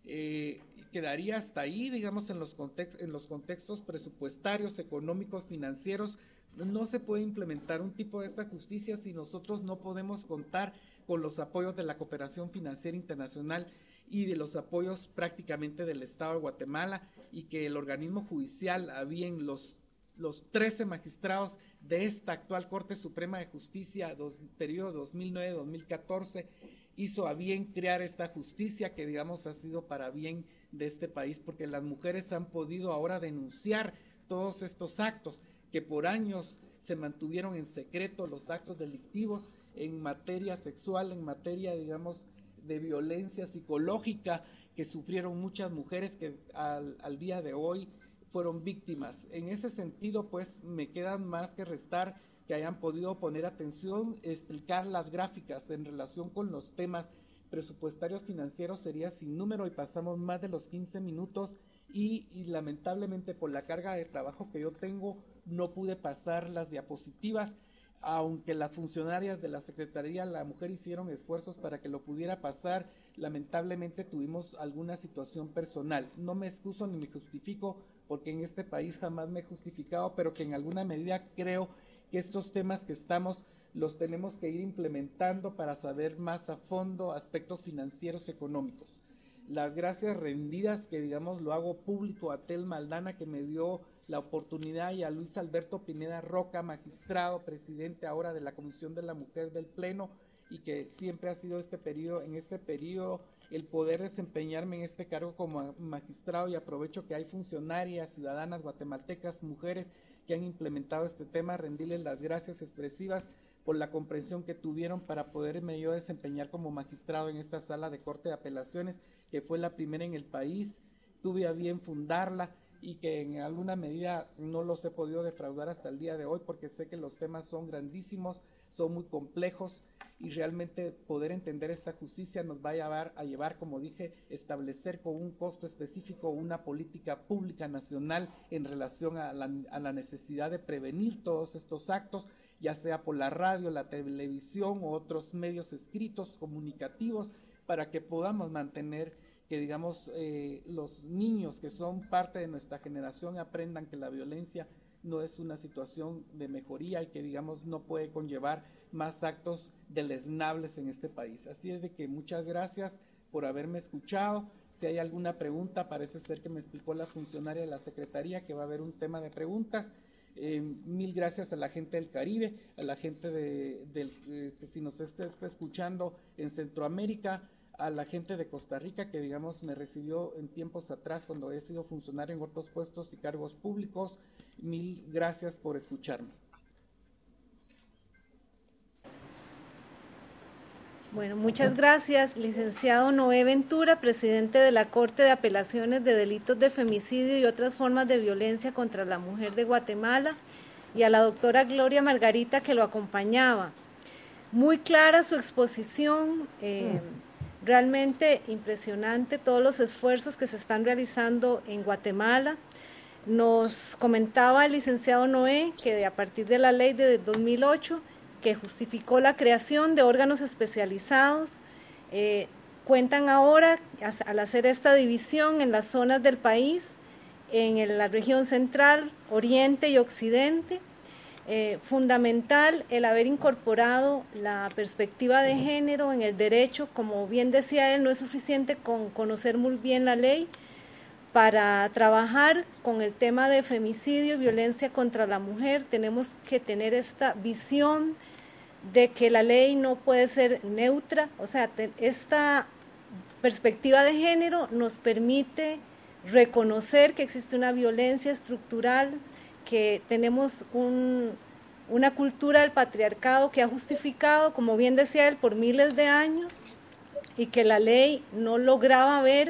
quedaría hasta ahí, digamos, en los contextos presupuestarios, económicos, financieros. No se puede implementar un tipo de esta justicia si nosotros no podemos contar con los apoyos de la cooperación financiera internacional y de los apoyos prácticamente del Estado de Guatemala, y que el organismo judicial, a bien los 13 magistrados de esta actual Corte Suprema de Justicia, periodo 2009-2014, hizo a bien crear esta justicia que, digamos, ha sido para bien de este país, porque las mujeres han podido ahora denunciar todos estos actos que por años se mantuvieron en secreto, los actos delictivos en materia sexual, en materia, digamos, de violencia psicológica que sufrieron muchas mujeres que al día de hoy fueron víctimas. En ese sentido, pues me quedan más que restar que hayan podido poner atención, explicar las gráficas en relación con los temas presupuestarios financieros sería sin número y pasamos más de los 15 minutos y lamentablemente por la carga de trabajo que yo tengo no pude pasar las diapositivas, aunque las funcionarias de la Secretaría de la Mujer hicieron esfuerzos para que lo pudiera pasar. Lamentablemente tuvimos alguna situación personal. No me excuso ni me justifico, porque en este país jamás me he justificado, pero que en alguna medida creo que estos temas que estamos los tenemos que ir implementando para saber más a fondo aspectos financieros económicos. las gracias rendidas, que digamos lo hago público, a Telma Aldana, que me dio la oportunidad, y a Luis Alberto Pineda Roca, magistrado, presidente ahora de la Comisión de la Mujer del Pleno, y que siempre ha sido en este periodo el poder desempeñarme en este cargo como magistrado, y aprovecho que hay funcionarias, ciudadanas guatemaltecas, mujeres que han implementado este tema, rendirles las gracias expresivas por la comprensión que tuvieron para poderme yo desempeñar como magistrado en esta sala de Corte de Apelaciones, que fue la primera en el país. Tuve a bien fundarla y que en alguna medida no los he podido defraudar hasta el día de hoy, porque sé que los temas son grandísimos, son muy complejos, y realmente poder entender esta justicia nos va a llevar, como dije, establecer con un costo específico una política pública nacional en relación a la necesidad de prevenir todos estos actos, ya sea por la radio, la televisión u otros medios escritos, comunicativos, para que podamos mantener que, digamos, los niños que son parte de nuestra generación aprendan que la violencia no es una situación de mejoría, y que, digamos, no puede conllevar más actos deleznables en este país. Así es de que muchas gracias por haberme escuchado. Si hay alguna pregunta, parece ser que me explicó la funcionaria de la Secretaría que va a haber un tema de preguntas. Mil gracias a la gente del Caribe, a la gente que si nos está escuchando en Centroamérica, a la gente de Costa Rica, que digamos me recibió en tiempos atrás cuando he sido funcionario en otros puestos y cargos públicos. Mil gracias por escucharme. Bueno, muchas gracias, licenciado Noé Ventura, presidente de la Corte de Apelaciones de Delitos de Femicidio y otras formas de violencia contra la mujer de Guatemala, y a la doctora Gloria Margarita, que lo acompañaba. Muy clara su exposición, realmente impresionante todos los esfuerzos que se están realizando en Guatemala. Nos comentaba el licenciado Noé que a partir de la ley de 2008, que justificó la creación de órganos especializados, cuentan ahora, al hacer esta división en las zonas del país, en la región central, oriente y occidente, fundamental el haber incorporado la perspectiva de género en el derecho. Como bien decía él, no es suficiente con conocer muy bien la ley. Para trabajar con el tema de femicidio y violencia contra la mujer, tenemos que tener esta visión de que la ley no puede ser neutra, o sea, esta perspectiva de género nos permite reconocer que existe una violencia estructural, que tenemos una cultura del patriarcado que ha justificado, como bien decía él, por miles de años, y que la ley no lograba ver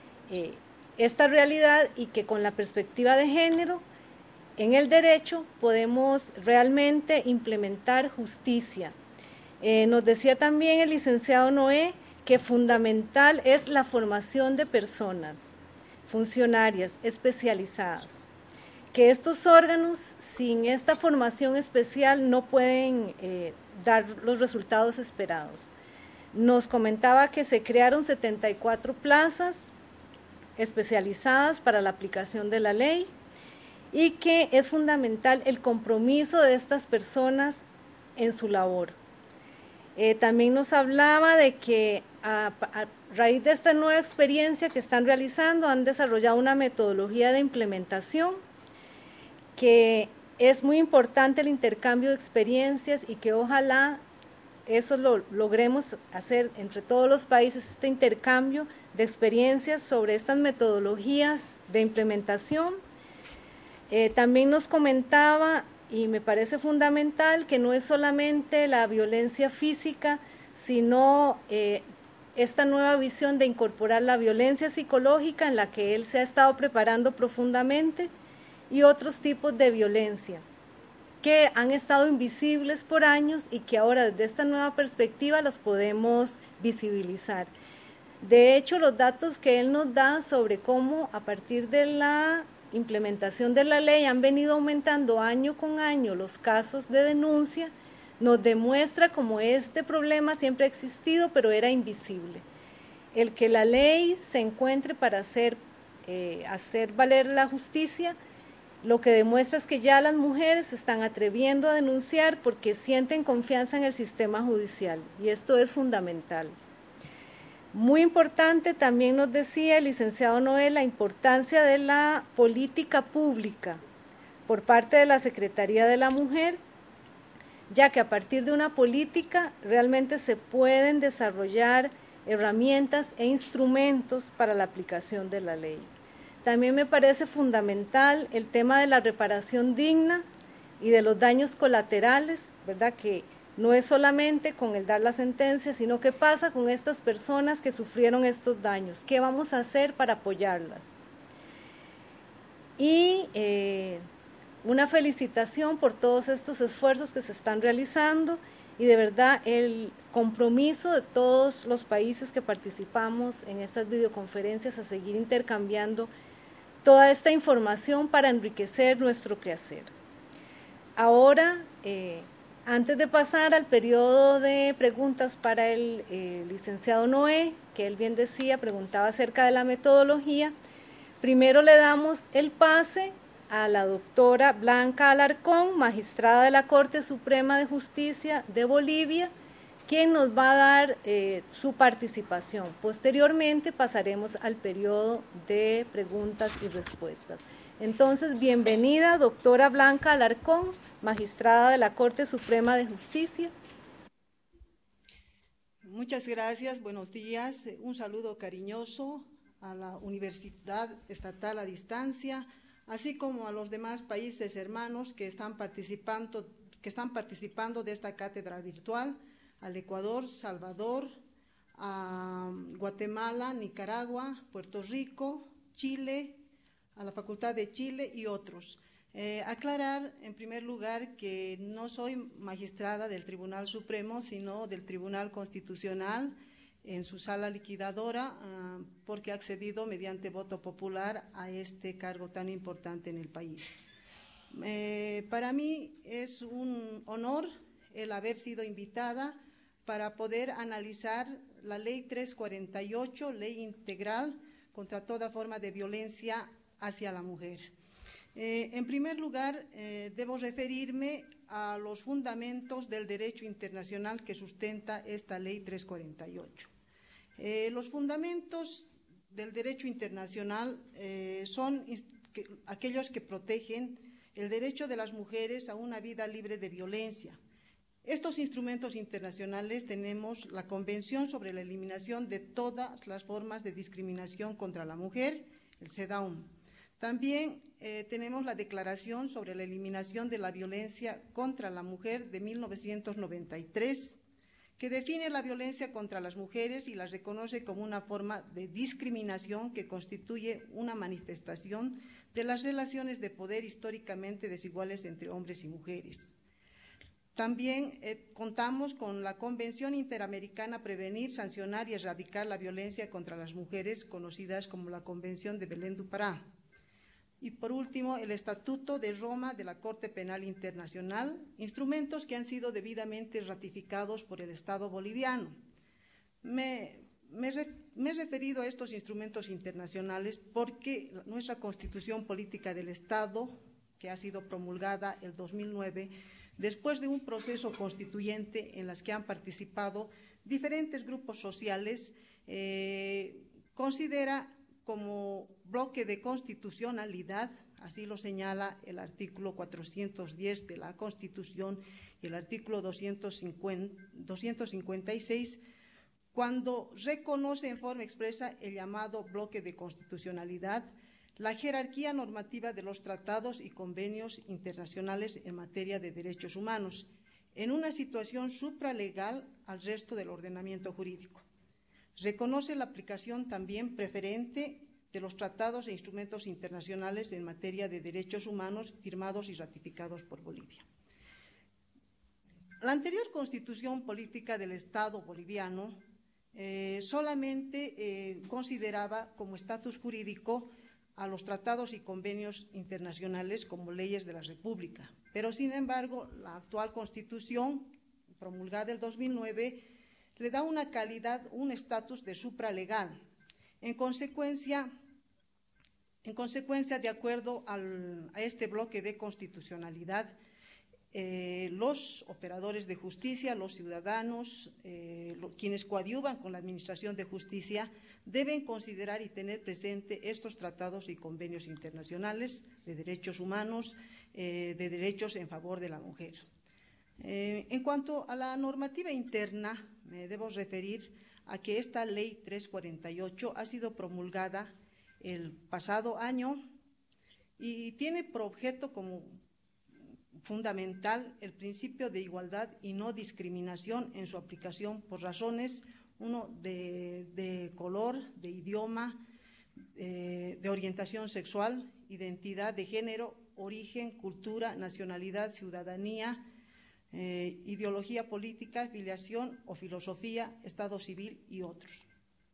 esta realidad, y que con la perspectiva de género en el derecho podemos realmente implementar justicia. Nos decía también el licenciado Noé que fundamental es la formación de personas funcionarias especializadas, que estos órganos sin esta formación especial no pueden dar los resultados esperados. Nos comentaba que se crearon 74 plazas especializadas para la aplicación de la ley, y que es fundamental el compromiso de estas personas en su labor. También nos hablaba de que a raíz de esta nueva experiencia que están realizando, han desarrollado una metodología de implementación, que es muy importante el intercambio de experiencias, y que ojalá eso lo logremos hacer entre todos los países, este intercambio de experiencias sobre estas metodologías de implementación. También nos comentaba, y me parece fundamental, que no es solamente la violencia física, sino esta nueva visión de incorporar la violencia psicológica, en la que él se ha estado preparando profundamente, y otros tipos de violencia que han estado invisibles por años, y que ahora desde esta nueva perspectiva los podemos visibilizar. De hecho, los datos que él nos da sobre cómo a partir de la implementación de la ley han venido aumentando año con año los casos de denuncia, nos demuestra cómo este problema siempre ha existido, pero era invisible. El que la ley se encuentre para hacer valer la justicia, lo que demuestra es que ya las mujeres se están atreviendo a denunciar porque sienten confianza en el sistema judicial, y esto es fundamental. Muy importante, también nos decía el licenciado Noé, la importancia de la política pública por parte de la Secretaría de la Mujer, ya que a partir de una política realmente se pueden desarrollar herramientas e instrumentos para la aplicación de la ley. También me parece fundamental el tema de la reparación digna y de los daños colaterales, ¿verdad? Que no es solamente con el dar la sentencia, sino qué pasa con estas personas que sufrieron estos daños, qué vamos a hacer para apoyarlas. Y una felicitación por todos estos esfuerzos que se están realizando y de verdad el compromiso de todos los países que participamos en estas videoconferencias a seguir intercambiando toda esta información para enriquecer nuestro quehacer. Ahora, antes de pasar al periodo de preguntas para el licenciado Noé, que él bien decía, preguntaba acerca de la metodología, primero le damos el pase a la doctora Blanca Alarcón, magistrada de la Corte Suprema de Justicia de Bolivia, quien nos va a dar su participación. Posteriormente pasaremos al periodo de preguntas y respuestas. Entonces, bienvenida, doctora Blanca Alarcón, magistrada de la Corte Suprema de Justicia. Muchas gracias, buenos días. Un saludo cariñoso a la Universidad Estatal a Distancia, así como a los demás países hermanos que están participando de esta cátedra virtual, al Ecuador, Salvador, a Guatemala, Nicaragua, Puerto Rico, Chile, a la Facultad de Chile y otros. Aclarar en primer lugar que no soy magistrada del Tribunal Supremo, sino del Tribunal Constitucional en su sala liquidadora, porque he accedido mediante voto popular a este cargo tan importante en el país. Para mí es un honor el haber sido invitada para poder analizar la Ley 348, Ley Integral contra toda forma de violencia hacia la mujer. En primer lugar, debo referirme a los fundamentos del derecho internacional que sustenta esta Ley 348. Los fundamentos del derecho internacional son aquellos que protegen el derecho de las mujeres a una vida libre de violencia. Estos instrumentos internacionales tenemos la Convención sobre la Eliminación de todas las formas de discriminación contra la mujer, el CEDAW. También tenemos la Declaración sobre la Eliminación de la Violencia contra la Mujer de 1993, que define la violencia contra las mujeres y las reconoce como una forma de discriminación que constituye una manifestación de las relaciones de poder históricamente desiguales entre hombres y mujeres. También contamos con la Convención Interamericana Prevenir, Sancionar y Erradicar la Violencia contra las Mujeres, conocidas como la Convención de Belén do Pará. Y por último, el Estatuto de Roma de la Corte Penal Internacional, instrumentos que han sido debidamente ratificados por el Estado boliviano. Me he referido a estos instrumentos internacionales porque nuestra Constitución Política del Estado, que ha sido promulgada el 2009, después de un proceso constituyente en las que han participado diferentes grupos sociales, considera como bloque de constitucionalidad, así lo señala el artículo 410 de la Constitución y el artículo 256, cuando reconoce en forma expresa el llamado bloque de constitucionalidad, la jerarquía normativa de los tratados y convenios internacionales en materia de derechos humanos, en una situación supralegal al resto del ordenamiento jurídico. Reconoce la aplicación también preferente de los tratados e instrumentos internacionales en materia de derechos humanos firmados y ratificados por Bolivia. La anterior Constitución Política del Estado boliviano solamente consideraba como estatus jurídico a los tratados y convenios internacionales como leyes de la República, pero sin embargo la actual Constitución, promulgada en 2009, le da una calidad, un estatus de supralegal. En consecuencia, de acuerdo a este bloque de constitucionalidad, los operadores de justicia, los ciudadanos, quienes coadyuvan con la administración de justicia, deben considerar y tener presente estos tratados y convenios internacionales de derechos humanos, de derechos en favor de la mujer. En cuanto a la normativa interna, me debo referir a que esta Ley 348 ha sido promulgada el pasado año y tiene por objeto como fundamental el principio de igualdad y no discriminación en su aplicación por razones, uno, de color, de idioma, de orientación sexual, identidad de género, origen, cultura, nacionalidad, ciudadanía, ideología política, filiación o filosofía, estado civil y otros.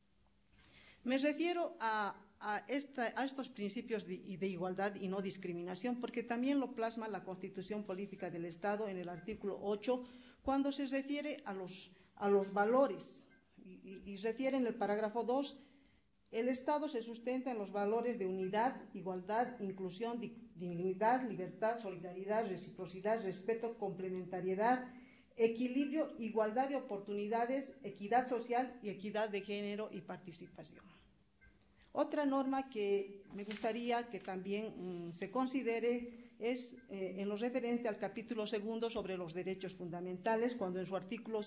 Me refiero a estos principios de igualdad y no discriminación, porque también lo plasma la Constitución Política del Estado en el artículo 8, cuando se refiere a los valores, y refiere en el parágrafo 2, el Estado se sustenta en los valores de unidad, igualdad, inclusión, dignidad, libertad, solidaridad, reciprocidad, respeto, complementariedad, equilibrio, igualdad de oportunidades, equidad social y equidad de género y participación. Otra norma que me gustaría que también se considere es en lo referente al capítulo 2 sobre los derechos fundamentales, cuando en su artículo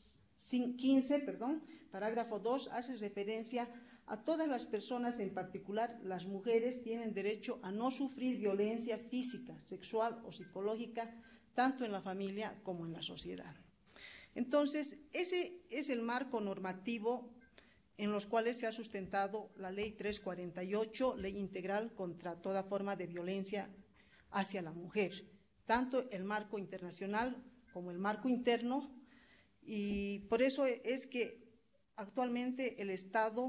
15, parágrafo 2, hace referencia a todas las personas, en particular las mujeres, tienen derecho a no sufrir violencia física, sexual o psicológica, tanto en la familia como en la sociedad. Entonces, ese es el marco normativo en los cuales se ha sustentado la Ley 348, Ley Integral contra toda forma de violencia hacia la mujer, tanto el marco internacional como el marco interno, y por eso es que actualmente el Estado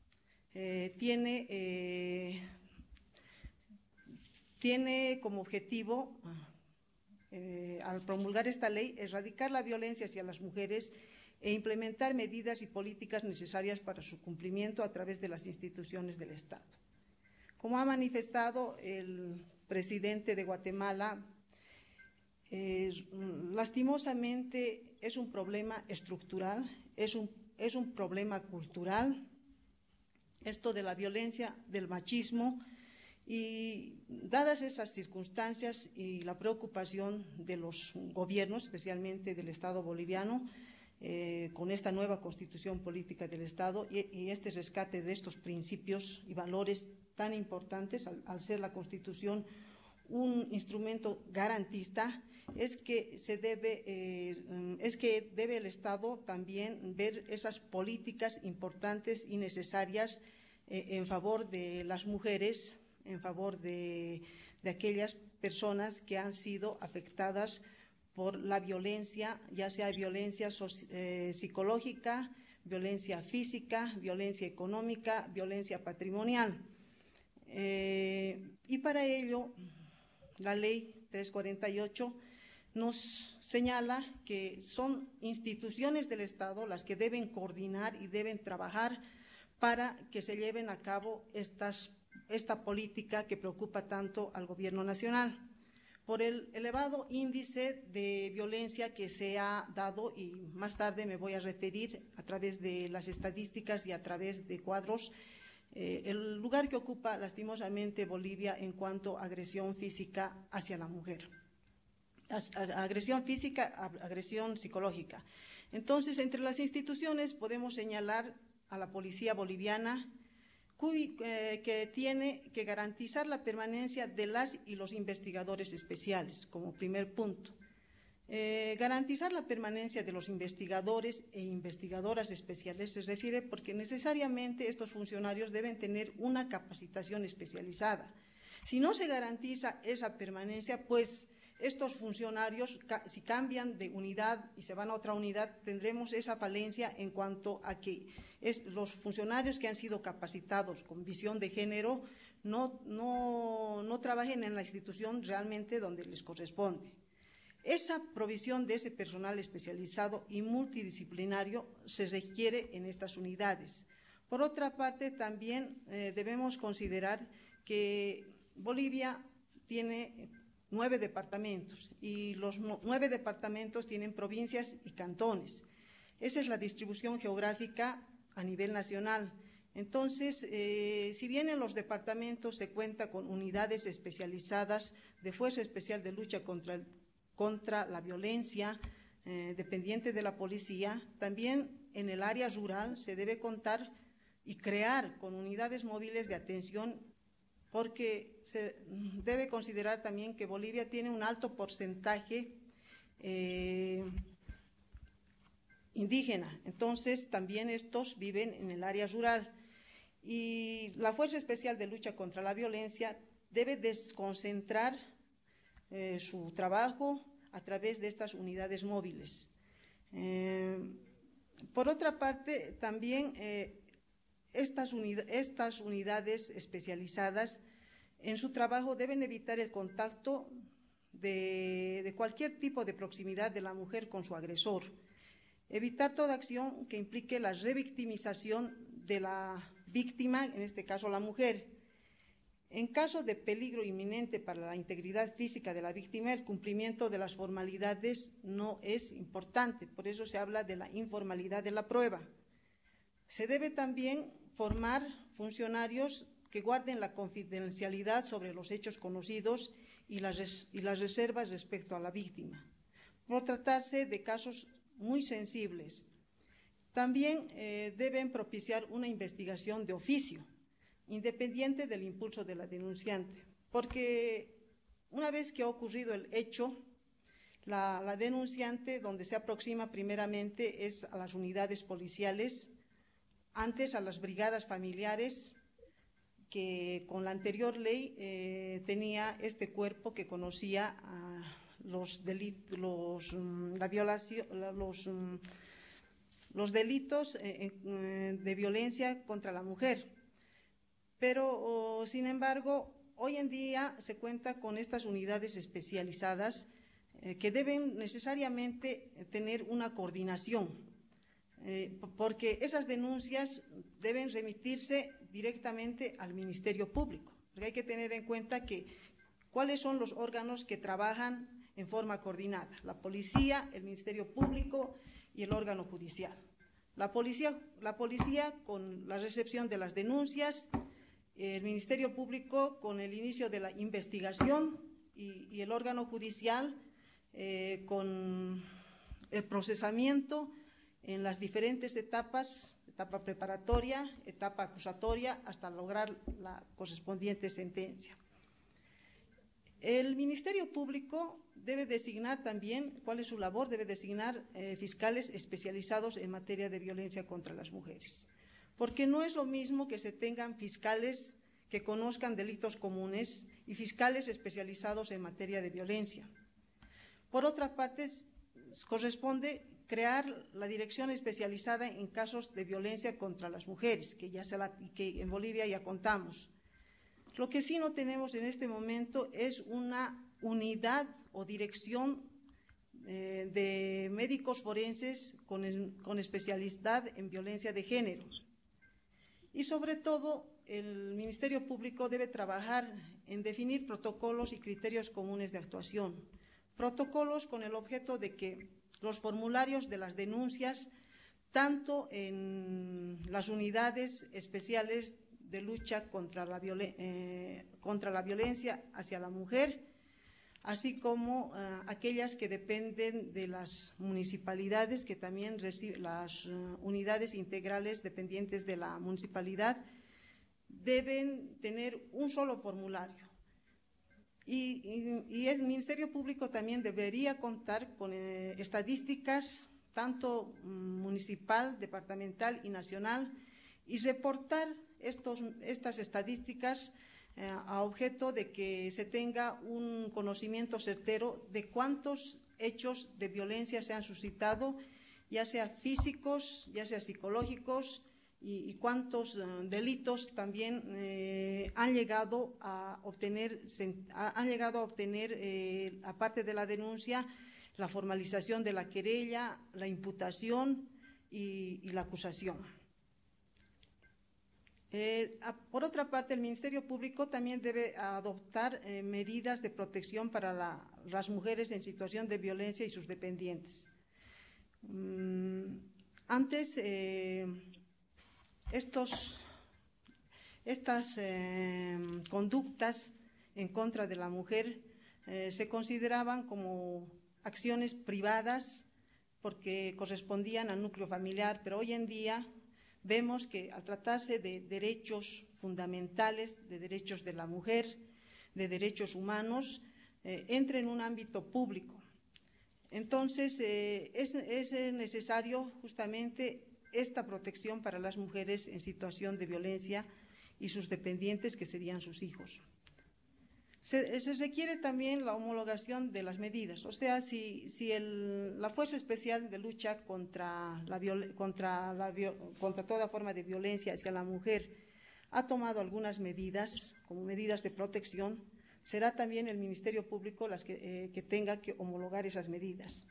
tiene como objetivo, al promulgar esta ley, erradicar la violencia hacia las mujeres e implementar medidas y políticas necesarias para su cumplimiento a través de las instituciones del Estado. Como ha manifestado el presidente de Guatemala, lastimosamente es un problema estructural, es un problema cultural, esto de la violencia, del machismo, y dadas esas circunstancias y la preocupación de los gobiernos, especialmente del Estado boliviano, con esta nueva Constitución Política del Estado y este rescate de estos principios y valores tan importantes, al ser la Constitución un instrumento garantista, es que debe el Estado también ver esas políticas importantes y necesarias en favor de las mujeres, en favor de aquellas personas que han sido afectadas por la violencia, ya sea violencia psicológica, violencia física, violencia económica, violencia patrimonial. Y para ello, la Ley 348 nos señala que son instituciones del Estado las que deben coordinar y deben trabajar para que se lleven a cabo esta política que preocupa tanto al gobierno nacional, por el elevado índice de violencia que se ha dado, y más tarde me voy a referir a través de las estadísticas y a través de cuadros, el lugar que ocupa lastimosamente Bolivia en cuanto a agresión física hacia la mujer. Agresión física, agresión psicológica. Entonces, entre las instituciones podemos señalar a la Policía Boliviana, que tiene que garantizar la permanencia de las y los investigadores especiales, como primer punto. Garantizar la permanencia de los investigadores e investigadoras especiales se refiere porque necesariamente estos funcionarios deben tener una capacitación especializada. Si no se garantiza esa permanencia, pues estos funcionarios, si cambian de unidad y se van a otra unidad, tendremos esa falencia en cuanto a que los funcionarios que han sido capacitados con visión de género no trabajen en la institución realmente donde les corresponde. Esa provisión de ese personal especializado y multidisciplinario se requiere en estas unidades. Por otra parte, también debemos considerar que Bolivia tiene 9 departamentos y los 9 departamentos tienen provincias y cantones. Esa es la distribución geográfica a nivel nacional. Entonces, si bien en los departamentos se cuenta con unidades especializadas de Fuerza Especial de Lucha contra la Violencia, dependiente de la policía, también en el área rural se debe contar y crear con unidades móviles de atención, porque se debe considerar también que Bolivia tiene un alto porcentaje indígena, entonces también estos viven en el área rural. Y la Fuerza Especial de Lucha contra la Violencia debe desconcentrar su trabajo a través de estas unidades móviles. Por otra parte, también estas unidades especializadas en su trabajo deben evitar el contacto de cualquier tipo de proximidad de la mujer con su agresor, evitar toda acción que implique la revictimización de la víctima, en este caso la mujer. En caso de peligro inminente para la integridad física de la víctima, el cumplimiento de las formalidades no es importante, por eso se habla de la informalidad de la prueba. Se debe también formar funcionarios que guarden la confidencialidad sobre los hechos conocidos y las reservas respecto a la víctima, por tratarse de casos muy sensibles. También deben propiciar una investigación de oficio, independiente del impulso de la denunciante, porque una vez que ha ocurrido el hecho, la denunciante donde se aproxima primeramente es a las unidades policiales, antes a las brigadas familiares, que con la anterior ley tenía este cuerpo que conocía los delitos, la violación, los delitos de violencia contra la mujer. Pero, sin embargo, hoy en día se cuenta con estas unidades especializadas que deben necesariamente tener una coordinación, porque esas denuncias deben remitirse directamente al Ministerio Público, porque hay que tener en cuenta que cuáles son los órganos que trabajan en forma coordinada: la policía, el Ministerio Público y el órgano judicial. La policía con la recepción de las denuncias, el Ministerio Público con el inicio de la investigación y el órgano judicial con el procesamiento en las diferentes etapas, etapa preparatoria, etapa acusatoria, hasta lograr la correspondiente sentencia. El Ministerio Público debe designar también, ¿cuál es su labor? Debe designar fiscales especializados en materia de violencia contra las mujeres, porque no es lo mismo que se tengan fiscales que conozcan delitos comunes y fiscales especializados en materia de violencia. Por otra parte, corresponde crear la dirección especializada en casos de violencia contra las mujeres, que en Bolivia ya contamos. Lo que sí no tenemos en este momento es una unidad o dirección de médicos forenses con especialidad en violencia de género. Y sobre todo, el Ministerio Público debe trabajar en definir protocolos y criterios comunes de actuación. Protocolos con el objeto de que los formularios de las denuncias, tanto en las unidades especiales de lucha contra la violencia hacia la mujer, así como aquellas que dependen de las municipalidades, que también reciben las unidades integrales dependientes de la municipalidad, deben tener un solo formulario. Y el Ministerio Público también debería contar con estadísticas, tanto municipal, departamental y nacional, y reportar estas estadísticas a objeto de que se tenga un conocimiento certero de cuántos hechos de violencia se han suscitado, ya sea físicos, ya sea psicológicos, y cuántos delitos también han llegado a obtener, aparte de la denuncia, la formalización de la querella, la imputación y la acusación. Por otra parte, el Ministerio Público también debe adoptar medidas de protección para las mujeres en situación de violencia y sus dependientes. Antes, estas conductas en contra de la mujer se consideraban como acciones privadas porque correspondían al núcleo familiar, pero hoy en día vemos que al tratarse de derechos fundamentales, de derechos de la mujer, de derechos humanos, entra en un ámbito público. Entonces, es necesario justamente esta protección para las mujeres en situación de violencia y sus dependientes, que serían sus hijos. Se requiere también la homologación de las medidas, o sea, si la Fuerza Especial de Lucha contra toda forma de violencia hacia la mujer ha tomado algunas medidas, como medidas de protección, será también el Ministerio Público que tenga que homologar esas medidas.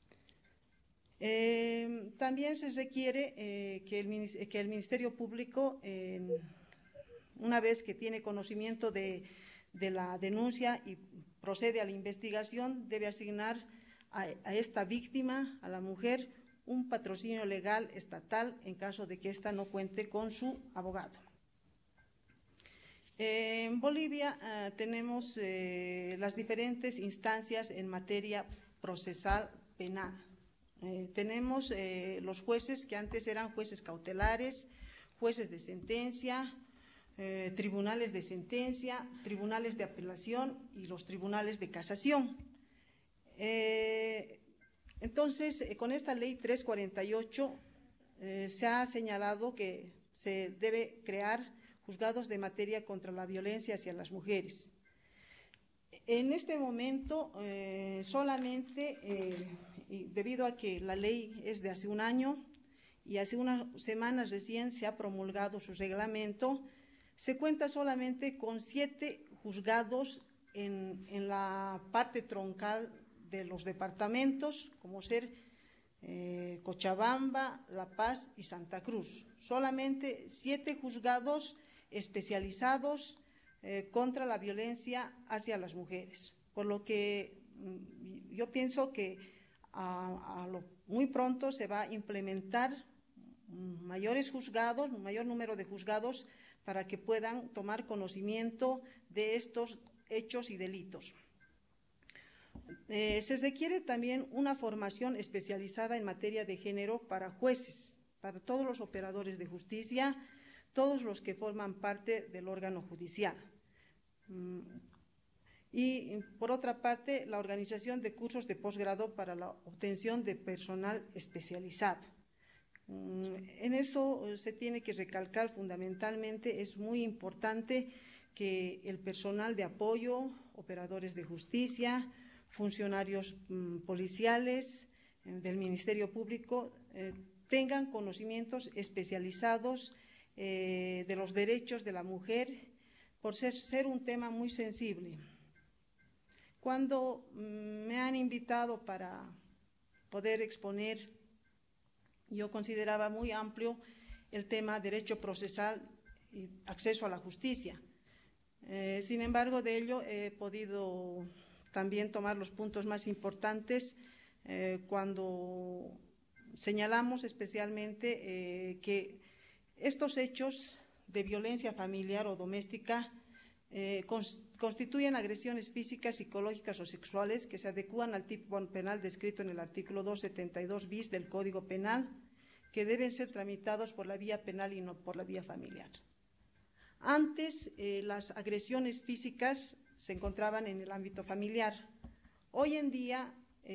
También se requiere que el Ministerio Público, una vez que tiene conocimiento de la denuncia y procede a la investigación, debe asignar a esta víctima, a la mujer, un patrocinio legal estatal en caso de que ésta no cuente con su abogado. En Bolivia tenemos las diferentes instancias en materia procesal penal. Tenemos los jueces que antes eran jueces cautelares, jueces de sentencia, tribunales de sentencia, tribunales de apelación y los tribunales de casación. Entonces, con esta ley 348 se ha señalado que se debe crear juzgados de materia contra la violencia hacia las mujeres. En este momento, solamente, debido a que la ley es de hace un año y hace unas semanas recién se ha promulgado su reglamento, se cuenta solamente con 7 juzgados en la parte troncal de los departamentos, como ser Cochabamba, La Paz y Santa Cruz. Solamente 7 juzgados especializados contra la violencia hacia las mujeres, por lo que yo pienso que muy pronto se va a implementar mayores juzgados, un mayor número de juzgados para que puedan tomar conocimiento de estos hechos y delitos. Se requiere también una formación especializada en materia de género para jueces, para todos los operadores de justicia, todos los que forman parte del órgano judicial. Y, por otra parte, la organización de cursos de posgrado para la obtención de personal especializado. En eso se tiene que recalcar fundamentalmente, es muy importante que el personal de apoyo, operadores de justicia, funcionarios policiales del Ministerio Público tengan conocimientos especializados de los derechos de la mujer, por ser un tema muy sensible. Cuando me han invitado para poder exponer, yo consideraba muy amplio el tema derecho procesal y acceso a la justicia. Sin embargo, de ello he podido también tomar los puntos más importantes cuando señalamos especialmente que estos hechos de violencia familiar o doméstica constituyen agresiones físicas, psicológicas o sexuales que se adecúan al tipo penal descrito en el artículo 272 bis del Código Penal, que deben ser tramitados por la vía penal y no por la vía familiar. Antes, las agresiones físicas se encontraban en el ámbito familiar. Hoy en día,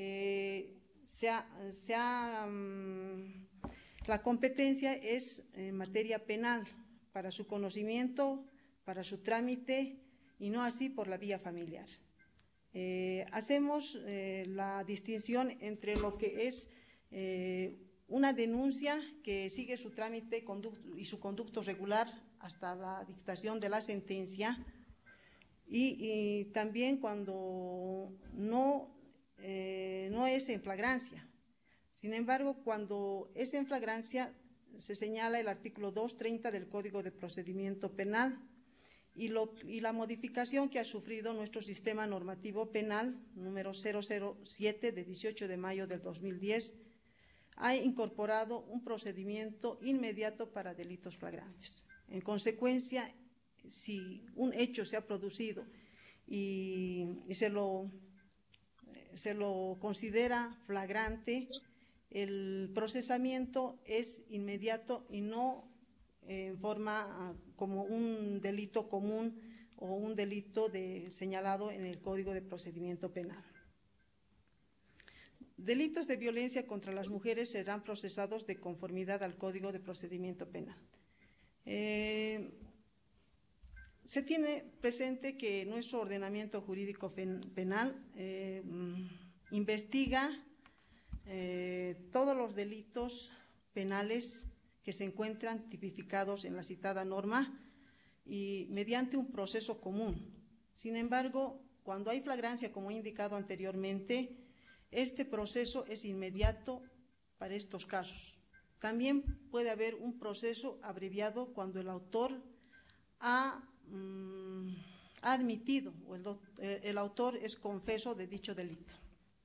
la competencia es en materia penal, para su conocimiento, para su trámite, y no así por la vía familiar. Hacemos la distinción entre lo que es una denuncia que sigue su trámite y su conducto regular hasta la dictación de la sentencia, y también cuando no es en flagrancia. Sin embargo, cuando es en flagrancia, se señala el artículo 230 del Código de Procedimiento Penal y la modificación que ha sufrido nuestro sistema normativo penal número 007 de 18 de mayo del 2010 ha incorporado un procedimiento inmediato para delitos flagrantes. En consecuencia, si un hecho se ha producido y se lo considera flagrante, el procesamiento es inmediato y no en forma como un delito común o un delito señalado en el Código de Procedimiento Penal. Delitos de violencia contra las mujeres serán procesados de conformidad al Código de Procedimiento Penal. Se tiene presente que nuestro ordenamiento jurídico penal investiga todos los delitos penales que se encuentran tipificados en la citada norma y mediante un proceso común. Sin embargo, cuando hay flagrancia, como he indicado anteriormente, este proceso es inmediato para estos casos. También puede haber un proceso abreviado cuando el autor ha admitido o el autor es confeso de dicho delito.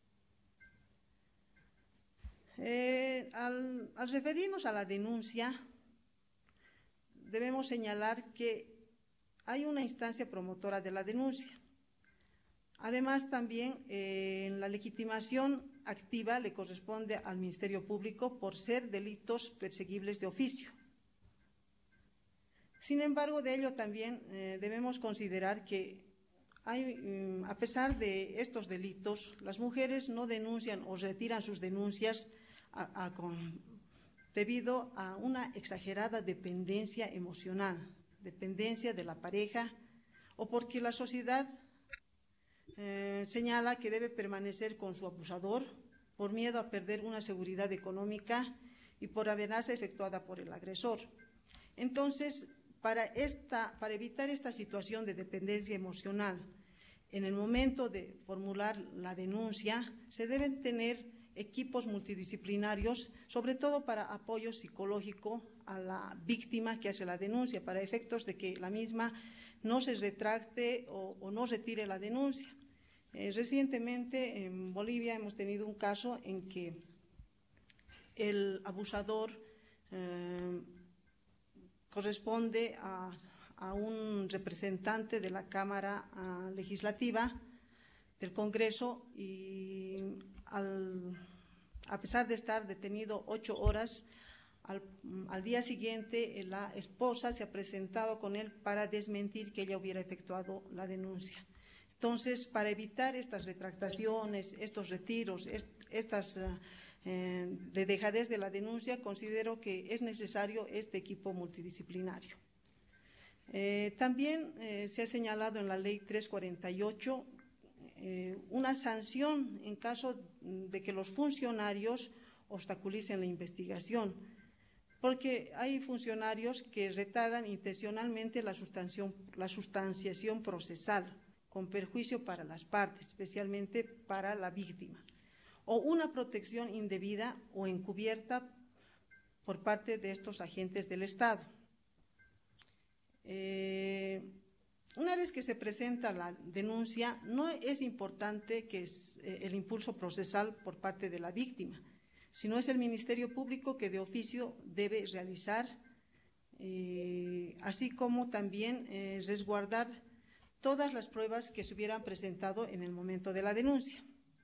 Al referirnos a la denuncia, debemos señalar que hay una instancia promotora de la denuncia. Además, también en la legitimación activa le corresponde al Ministerio Público por ser delitos perseguibles de oficio. Sin embargo, de ello también debemos considerar que a pesar de estos delitos, las mujeres no denuncian o retiran sus denuncias debido a una exagerada dependencia emocional, dependencia de la pareja, o porque la sociedad señala que debe permanecer con su abusador por miedo a perder una seguridad económica y por amenaza efectuada por el agresor. Entonces, para evitar esta situación de dependencia emocional, en el momento de formular la denuncia, se deben tener equipos multidisciplinarios, sobre todo para apoyo psicológico a la víctima que hace la denuncia, para efectos de que la misma no se retracte o no retire la denuncia. Recientemente en Bolivia hemos tenido un caso en que el abusador corresponde a un representante de la Cámara Legislativa del Congreso y a pesar de estar detenido 8 horas, al día siguiente la esposa se ha presentado con él para desmentir que ella hubiera efectuado la denuncia. Entonces, para evitar estas retractaciones, estos retiros, estas de dejadez de la denuncia, considero que es necesario este equipo multidisciplinario. También se ha señalado en la ley 348 una sanción en caso de que los funcionarios obstaculicen la investigación, porque hay funcionarios que retardan intencionalmente la sustanciación procesal, con perjuicio para las partes, especialmente para la víctima, o una protección indebida o encubierta por parte de estos agentes del Estado. Una vez que se presenta la denuncia, no es importante que es el impulso procesal por parte de la víctima, sino es el Ministerio Público que de oficio debe realizar, así como también resguardar todas las pruebas que se hubieran presentado en el momento de la denuncia.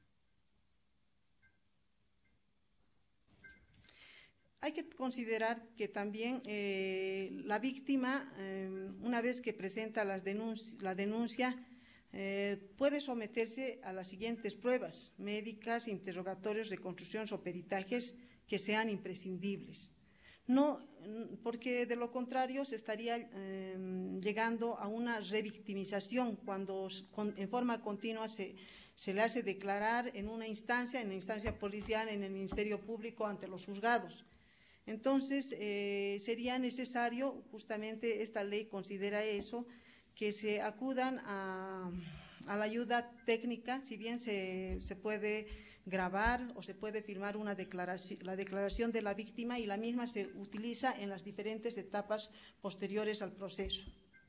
Hay que considerar que también la víctima, una vez que presenta la denuncia, puede someterse a las siguientes pruebas médicas, interrogatorios, reconstrucciones o peritajes que sean imprescindibles. No, porque de lo contrario se estaría llegando a una revictimización cuando en forma continua se le hace declarar en una instancia, en la instancia policial, en el Ministerio Público, ante los juzgados. Entonces, sería necesario, justamente esta ley considera eso, que se acudan a la ayuda técnica, si bien se puede grabar o se puede filmar la declaración de la víctima, y la misma se utiliza en las diferentes etapas posteriores al proceso.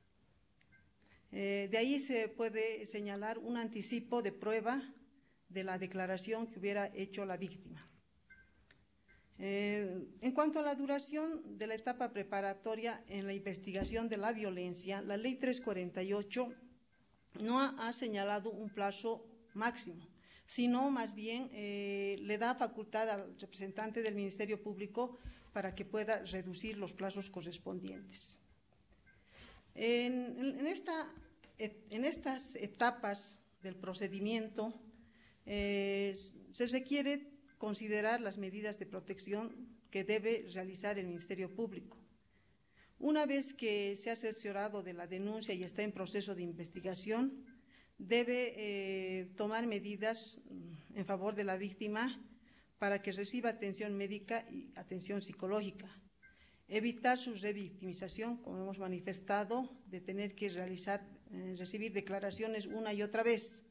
De ahí se puede señalar un anticipo de prueba de la declaración que hubiera hecho la víctima. En cuanto a la duración de la etapa preparatoria en la investigación de la violencia, la Ley 348 no ha señalado un plazo máximo, sino más bien le da facultad al representante del Ministerio Público para que pueda reducir los plazos correspondientes. En estas etapas del procedimiento se requiere considerar las medidas de protección que debe realizar el Ministerio Público. Una vez que se ha cerciorado de la denuncia y está en proceso de investigación, debe tomar medidas en favor de la víctima para que reciba atención médica y atención psicológica. Evitar su revictimización, como hemos manifestado, de tener que recibir declaraciones una y otra vez.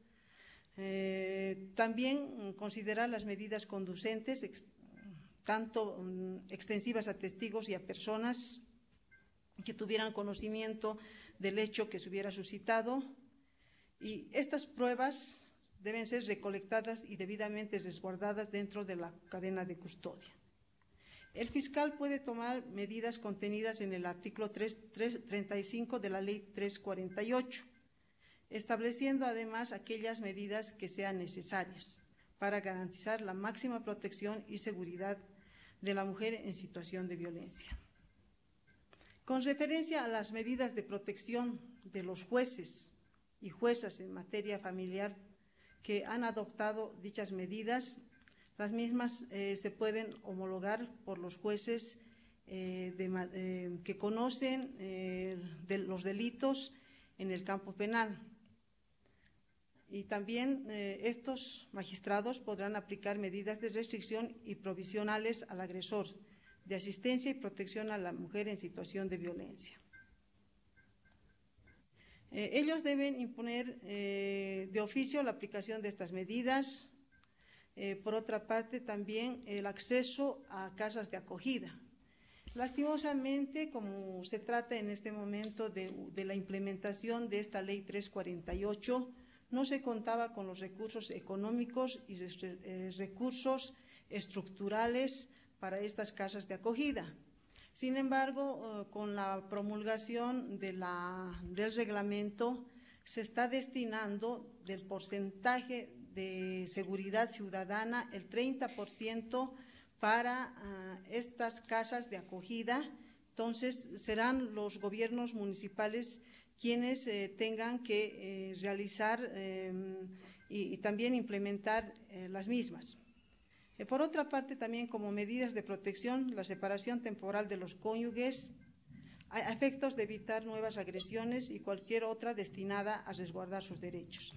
También considerar las medidas conducentes, tanto extensivas a testigos y a personas que tuvieran conocimiento del hecho que se hubiera suscitado, y estas pruebas deben ser recolectadas y debidamente resguardadas dentro de la cadena de custodia. El fiscal puede tomar medidas contenidas en el artículo 35 de la Ley 348, estableciendo además aquellas medidas que sean necesarias para garantizar la máxima protección y seguridad de la mujer en situación de violencia. Con referencia a las medidas de protección de los jueces y juezas en materia familiar que han adoptado dichas medidas, las mismas se pueden homologar por los jueces que conocen los delitos en el campo penal. Y también estos magistrados podrán aplicar medidas de restricción y provisionales al agresor, de asistencia y protección a la mujer en situación de violencia. Ellos deben imponer de oficio la aplicación de estas medidas. Por otra parte, también el acceso a casas de acogida. Lastimosamente, como se trata en este momento de la implementación de esta Ley 348, no se contaba con los recursos económicos y recursos estructurales para estas casas de acogida. Sin embargo, con la promulgación del reglamento, se está destinando del porcentaje de seguridad ciudadana el 30% para estas casas de acogida. Entonces, serán los gobiernos municipales quienes tengan que realizar y también implementar las mismas. Por otra parte, también como medidas de protección, la separación temporal de los cónyuges a efectos de evitar nuevas agresiones y cualquier otra destinada a resguardar sus derechos.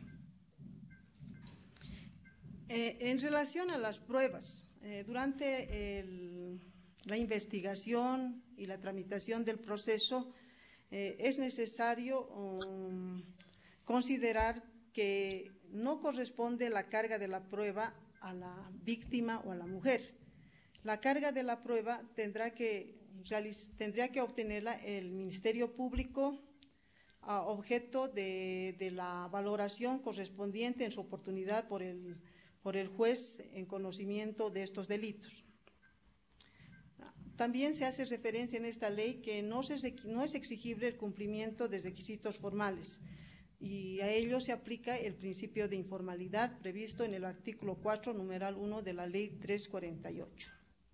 En relación a las pruebas, durante la investigación y la tramitación del proceso, es necesario considerar que no corresponde la carga de la prueba a la víctima o a la mujer. La carga de la prueba tendría que obtenerla el Ministerio Público a objeto de la valoración correspondiente en su oportunidad por el juez en conocimiento de estos delitos. También se hace referencia en esta ley que no es exigible el cumplimiento de requisitos formales, y a ello se aplica el principio de informalidad previsto en el artículo 4, numeral 1 de la Ley 348.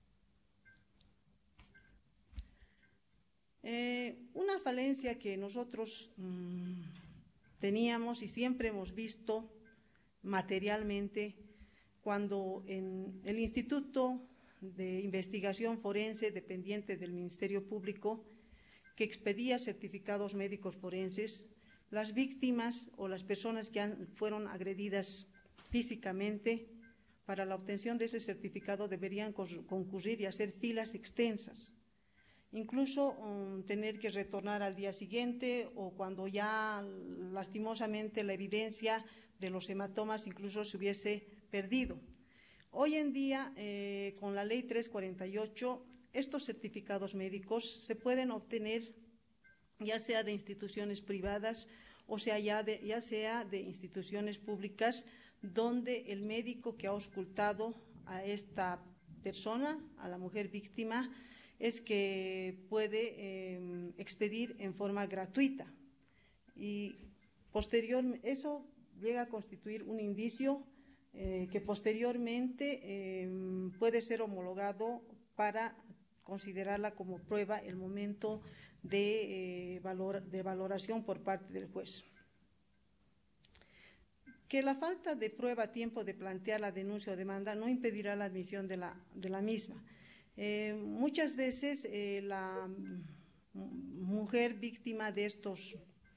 Una falencia que nosotros teníamos y siempre hemos visto materialmente cuando en el Instituto de Investigación Forense dependiente del Ministerio Público, que expedía certificados médicos forenses, las víctimas o las personas que fueron agredidas físicamente, para la obtención de ese certificado deberían concurrir y hacer filas extensas. incluso tener que retornar al día siguiente o cuando ya lastimosamente la evidencia de los hematomas incluso se hubiese perdido. Hoy en día, con la ley 348, estos certificados médicos se pueden obtener ya sea de instituciones privadas o sea ya sea de instituciones públicas, donde el médico que ha auscultado a esta persona, a la mujer víctima, es que puede expedir en forma gratuita. Y posteriormente, eso llega a constituir un indicio que posteriormente puede ser homologado para considerarla como prueba el momento de valoración por parte del juez. Que la falta de prueba a tiempo de plantear la denuncia o demanda no impedirá la admisión de la misma. Muchas veces la mujer víctima de estos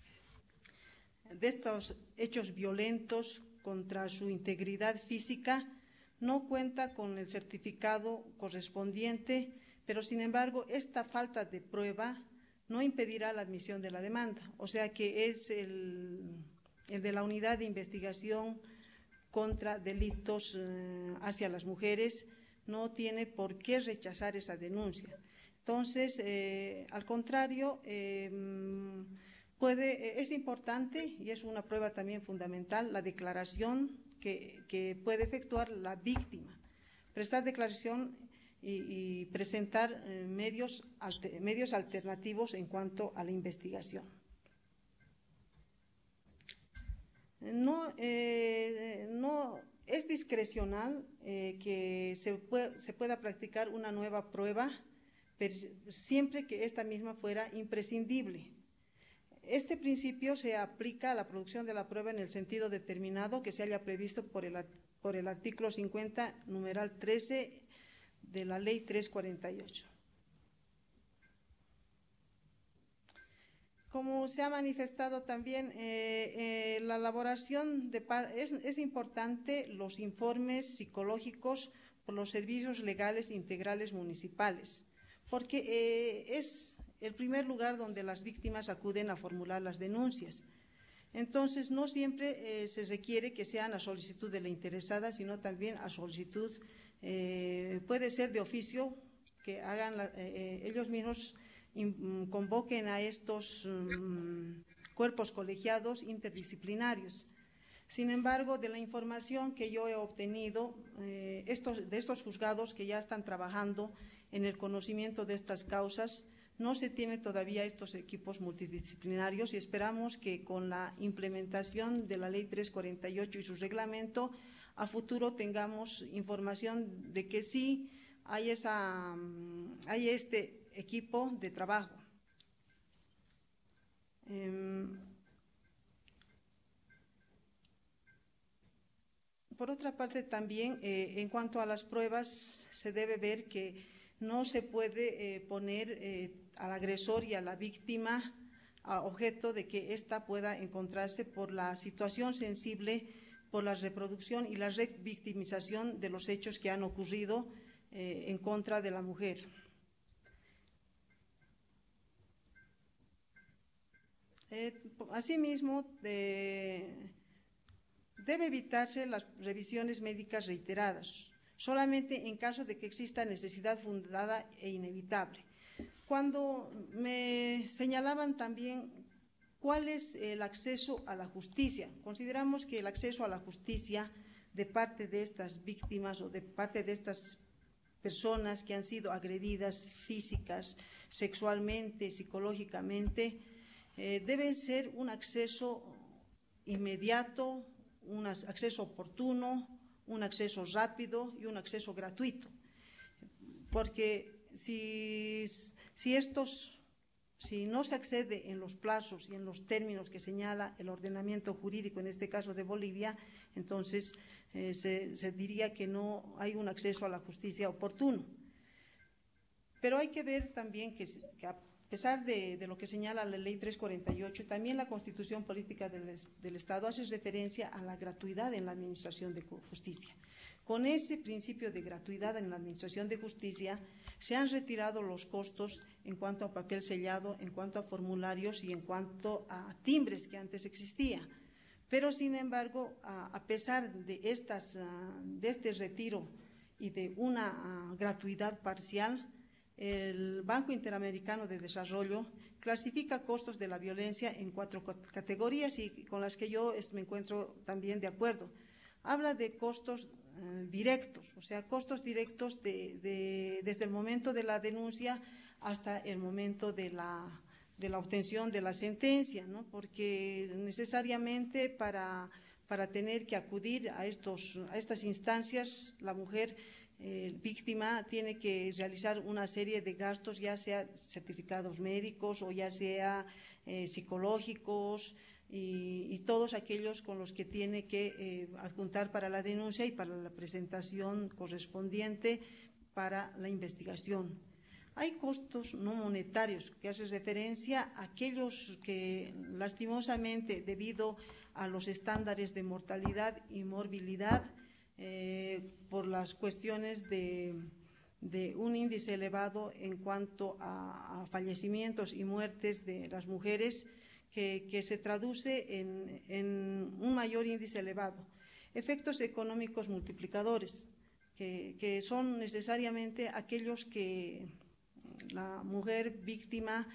hechos violentos contra su integridad física no cuenta con el certificado correspondiente, pero sin embargo esta falta de prueba no impedirá la admisión de la demanda, o sea que es el de la Unidad de Investigación contra Delitos hacia las Mujeres, no tiene por qué rechazar esa denuncia. Entonces, al contrario, es importante y es una prueba también fundamental la declaración que puede efectuar la víctima, prestar declaración y presentar medios alternativos en cuanto a la investigación. No es discrecional que se pueda practicar una nueva prueba, pero siempre que esta misma fuera imprescindible. Este principio se aplica a la producción de la prueba en el sentido determinado que se haya previsto por el artículo 50, numeral 13 de la Ley 348. Como se ha manifestado también, la elaboración es importante los informes psicológicos por los servicios legales integrales municipales, porque es el primer lugar donde las víctimas acuden a formular las denuncias. Entonces, no siempre se requiere que sean a solicitud de la interesada, sino también a solicitud, puede ser de oficio, que hagan ellos mismos convoquen a estos cuerpos colegiados interdisciplinarios. Sin embargo, de la información que yo he obtenido de estos juzgados que ya están trabajando en el conocimiento de estas causas, no se tienen todavía estos equipos multidisciplinarios y esperamos que con la implementación de la Ley 348 y su reglamento, a futuro tengamos información de que sí hay este equipo de trabajo. Por otra parte, también en cuanto a las pruebas, se debe ver que no se puede poner al agresor y a la víctima a objeto de que ésta pueda encontrarse por la situación sensible, por la reproducción y la revictimización de los hechos que han ocurrido en contra de la mujer. Asimismo, debe evitarse las revisiones médicas reiteradas, solamente en caso de que exista necesidad fundada e inevitable. Cuando me señalaban también cuál es el acceso a la justicia, consideramos que el acceso a la justicia de parte de estas víctimas o de parte de estas personas que han sido agredidas físicas, sexualmente, psicológicamente, debe ser un acceso inmediato, un acceso oportuno, un acceso rápido y un acceso gratuito. Porque si no se accede en los plazos y en los términos que señala el ordenamiento jurídico, en este caso de Bolivia, entonces se diría que no hay un acceso a la justicia oportuno. Pero hay que ver también que a pesar de lo que señala la Ley 348, también la Constitución Política del Estado hace referencia a la gratuidad en la administración de justicia. Con ese principio de gratuidad en la Administración de Justicia, se han retirado los costos en cuanto a papel sellado, en cuanto a formularios y en cuanto a timbres que antes existía. Pero, sin embargo, a pesar de este retiro y de una gratuidad parcial, el Banco Interamericano de Desarrollo clasifica costos de la violencia en 4 categorías y con las que yo me encuentro también de acuerdo. Habla de costos directos, o sea, costos directos desde el momento de la denuncia hasta el momento de la obtención de la sentencia, ¿no? Porque necesariamente para tener que acudir a estas instancias, la mujer víctima tiene que realizar una serie de gastos, ya sea certificados médicos o ya sea psicológicos, y todos aquellos con los que tiene que adjuntar para la denuncia y para la presentación correspondiente para la investigación. Hay costos no monetarios que hacen referencia a aquellos que lastimosamente, debido a los estándares de mortalidad y morbilidad, por las cuestiones de un índice elevado en cuanto a fallecimientos y muertes de las mujeres, que se traduce en un mayor índice elevado. Efectos económicos multiplicadores, que son necesariamente aquellos que la mujer víctima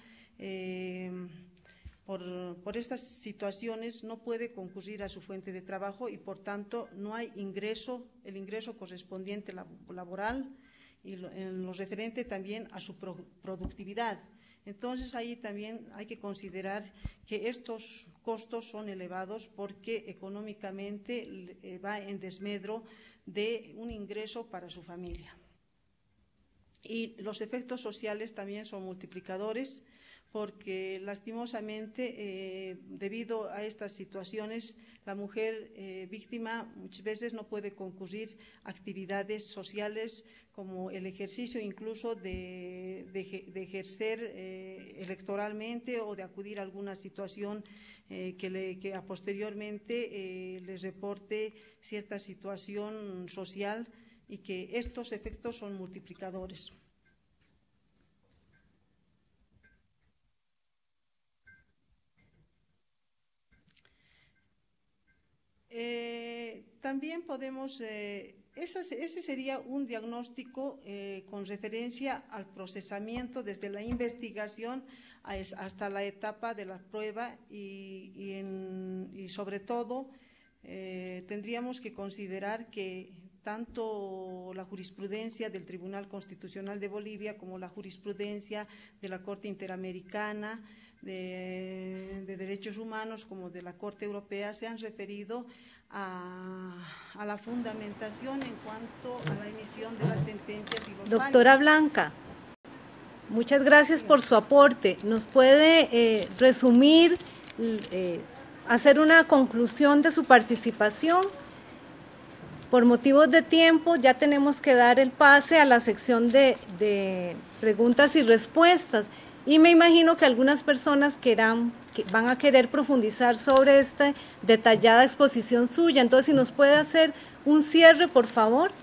por estas situaciones no puede concurrir a su fuente de trabajo y por tanto no hay el ingreso correspondiente laboral y en lo referente también a su productividad. Entonces ahí también hay que considerar que estos costos son elevados porque económicamente va en desmedro de un ingreso para su familia. Y los efectos sociales también son multiplicadores porque lastimosamente debido a estas situaciones la mujer víctima muchas veces no puede concurrir a actividades sociales como el ejercicio incluso de ejercer electoralmente o de acudir a alguna situación que a posteriormente les reporte cierta situación social, y que estos efectos son multiplicadores. También podemos, ese sería un diagnóstico con referencia al procesamiento desde la investigación hasta la etapa de la prueba y sobre todo tendríamos que considerar que tanto la jurisprudencia del Tribunal Constitucional de Bolivia como la jurisprudencia de la Corte Interamericana de Derechos Humanos como de la Corte Europea se han referido a la fundamentación en cuanto a la emisión de las sentencias y los Doctora fallos. Blanca, muchas gracias por su aporte. ¿Nos puede resumir, hacer una conclusión de su participación? Por motivos de tiempo ya tenemos que dar el pase a la sección de preguntas y respuestas, y me imagino que algunas personas van a querer profundizar sobre esta detallada exposición suya. Entonces, si nos puede hacer un cierre, por favor.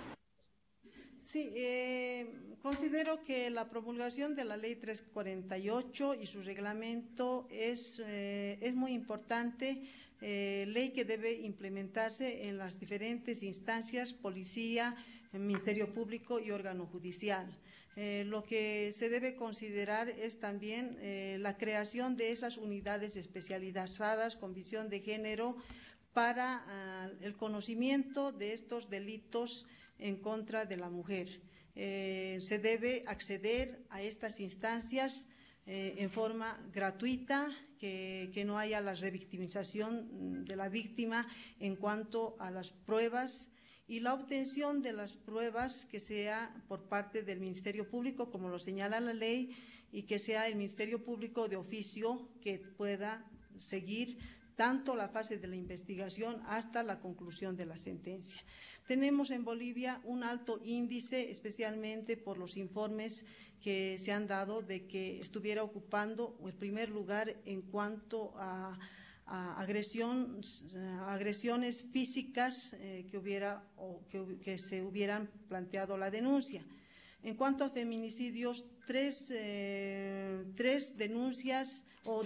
Sí, considero que la promulgación de la Ley 348 y su reglamento es muy importante, ley que debe implementarse en las diferentes instancias, policía, Ministerio Público y órgano judicial. Lo que se debe considerar es también la creación de esas unidades especializadas con visión de género para el conocimiento de estos delitos en contra de la mujer. Se debe acceder a estas instancias en forma gratuita, que no haya la revictimización de la víctima en cuanto a las pruebas y la obtención de las pruebas que sea por parte del Ministerio Público, como lo señala la ley, y que sea el Ministerio Público de oficio que pueda seguir tanto la fase de la investigación hasta la conclusión de la sentencia. Tenemos en Bolivia un alto índice, especialmente por los informes que se han dado de que estuviera ocupando el primer lugar en cuanto a a agresiones físicas que se hubieran planteado la denuncia. En cuanto a feminicidios, tres denuncias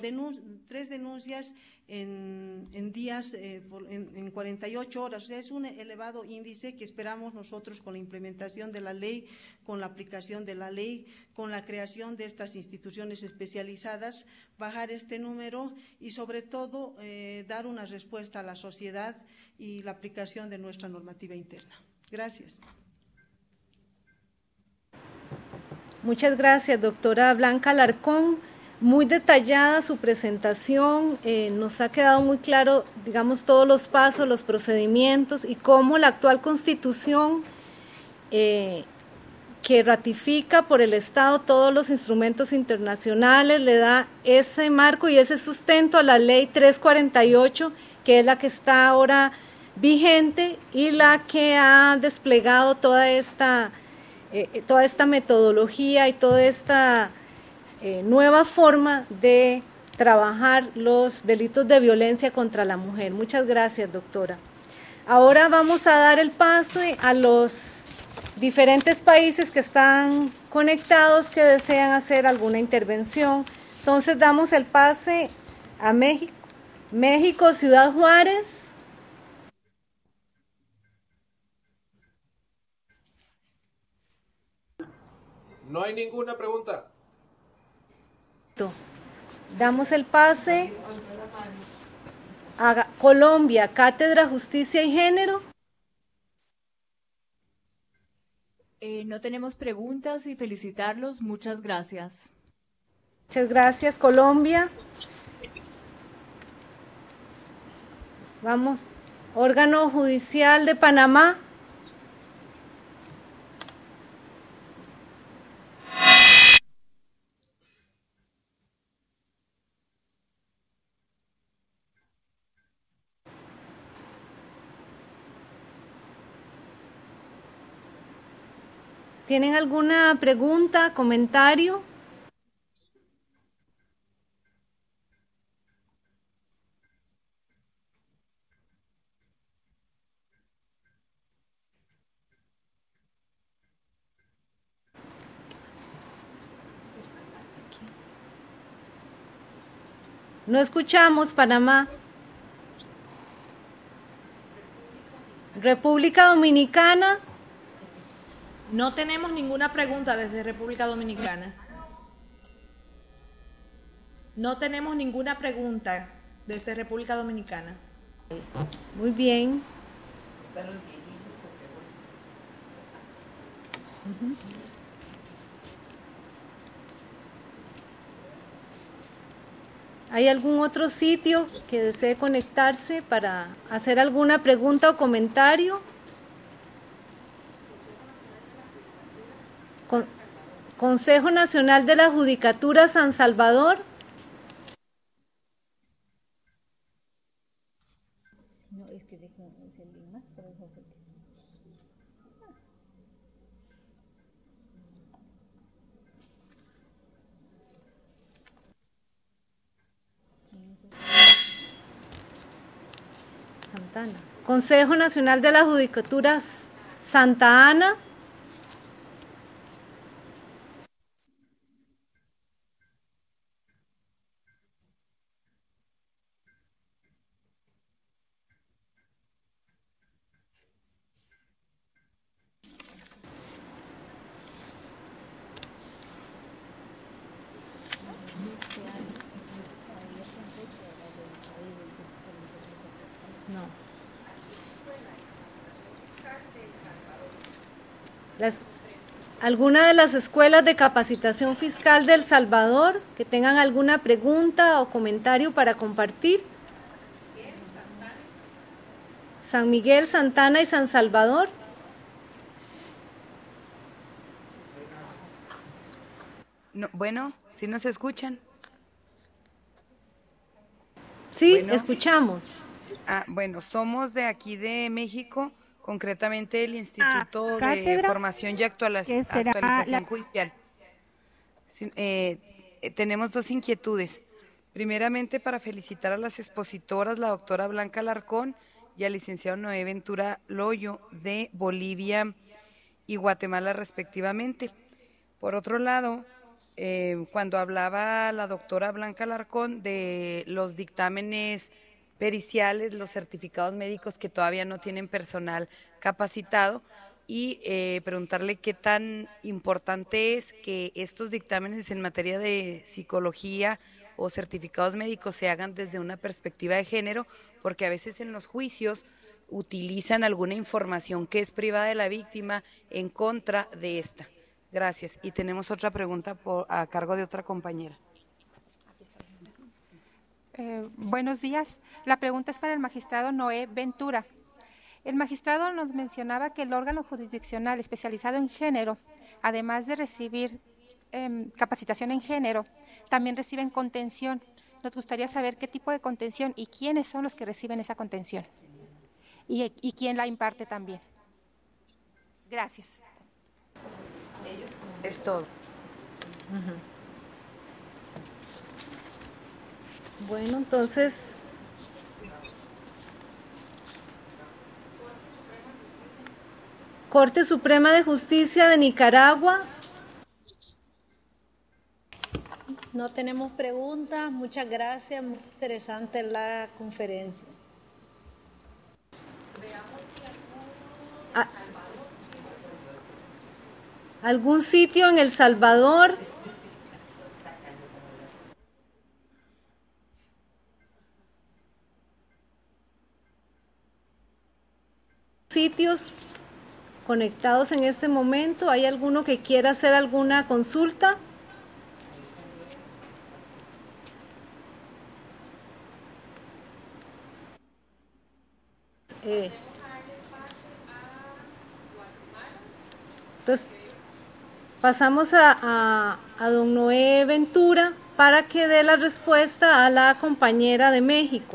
en días, en 48 horas. O sea, es un elevado índice que esperamos nosotros con la implementación de la ley, con la aplicación de la ley, con la creación de estas instituciones especializadas, bajar este número y sobre todo dar una respuesta a la sociedad y la aplicación de nuestra normativa interna. Gracias. Muchas gracias, doctora Blanca Alarcón. Muy detallada su presentación, nos ha quedado muy claro, digamos, todos los pasos, los procedimientos y cómo la actual Constitución, que ratifica por el Estado todos los instrumentos internacionales, le da ese marco y ese sustento a la Ley 348, que es la que está ahora vigente y la que ha desplegado toda esta metodología y toda esta nueva forma de trabajar los delitos de violencia contra la mujer. Muchas gracias, doctora. Ahora vamos a dar el paso a los diferentes países que están conectados que desean hacer alguna intervención. Entonces damos el pase a México. México, Ciudad Juárez. No hay ninguna pregunta. Damos el pase a Colombia, Cátedra Justicia y Género. No tenemos preguntas y felicitarlos. Muchas gracias. Muchas gracias, Colombia. Vamos, órgano judicial de Panamá. ¿Tienen alguna pregunta, comentario? No escuchamos, Panamá. República Dominicana. No tenemos ninguna pregunta desde República Dominicana. No tenemos ninguna pregunta desde República Dominicana. Muy bien. ¿Hay algún otro sitio que desee conectarse para hacer alguna pregunta o comentario? Consejo Nacional de la Judicatura San Salvador. No, es que dejo ese link más, pero eso fue. Santa Ana. Consejo Nacional de la Judicatura Santa Ana. No. ¿Alguna de las escuelas de capacitación fiscal de El Salvador que tengan alguna pregunta o comentario para compartir? San Miguel, Santana y San Salvador. No, bueno, ¿sí nos escuchan? Sí, Bueno. Escuchamos. Bueno, somos de aquí de México, concretamente el Instituto de Formación y Actualización Judicial. Tenemos dos inquietudes. Primeramente, para felicitar a las expositoras, la doctora Blanca Alarcón y al licenciado Noé Ventura Loyo de Bolivia y Guatemala respectivamente. Por otro lado, cuando hablaba la doctora Blanca Alarcón de los dictámenes periciales, los certificados médicos que todavía no tienen personal capacitado, y preguntarle qué tan importante es que estos dictámenes en materia de psicología o certificados médicos se hagan desde una perspectiva de género, porque a veces en los juicios utilizan alguna información que es privada de la víctima en contra de esta. Gracias. Y tenemos otra pregunta a cargo de otra compañera. Buenos días. La pregunta es para el magistrado Noé Ventura. El magistrado nos mencionaba que el órgano jurisdiccional especializado en género, además de recibir capacitación en género, también reciben contención. Nos gustaría saber qué tipo de contención y quiénes son los que reciben esa contención y quién la imparte también. Gracias. Es todo. Bueno, entonces, Corte Suprema de Justicia de Nicaragua. No tenemos preguntas. Muchas gracias. Muy interesante la conferencia. ¿Algún sitio en El Salvador? ¿Sitios conectados en este momento? ¿Hay alguno que quiera hacer alguna consulta? Entonces, pasamos a don Noé Ventura para que dé la respuesta a la compañera de México.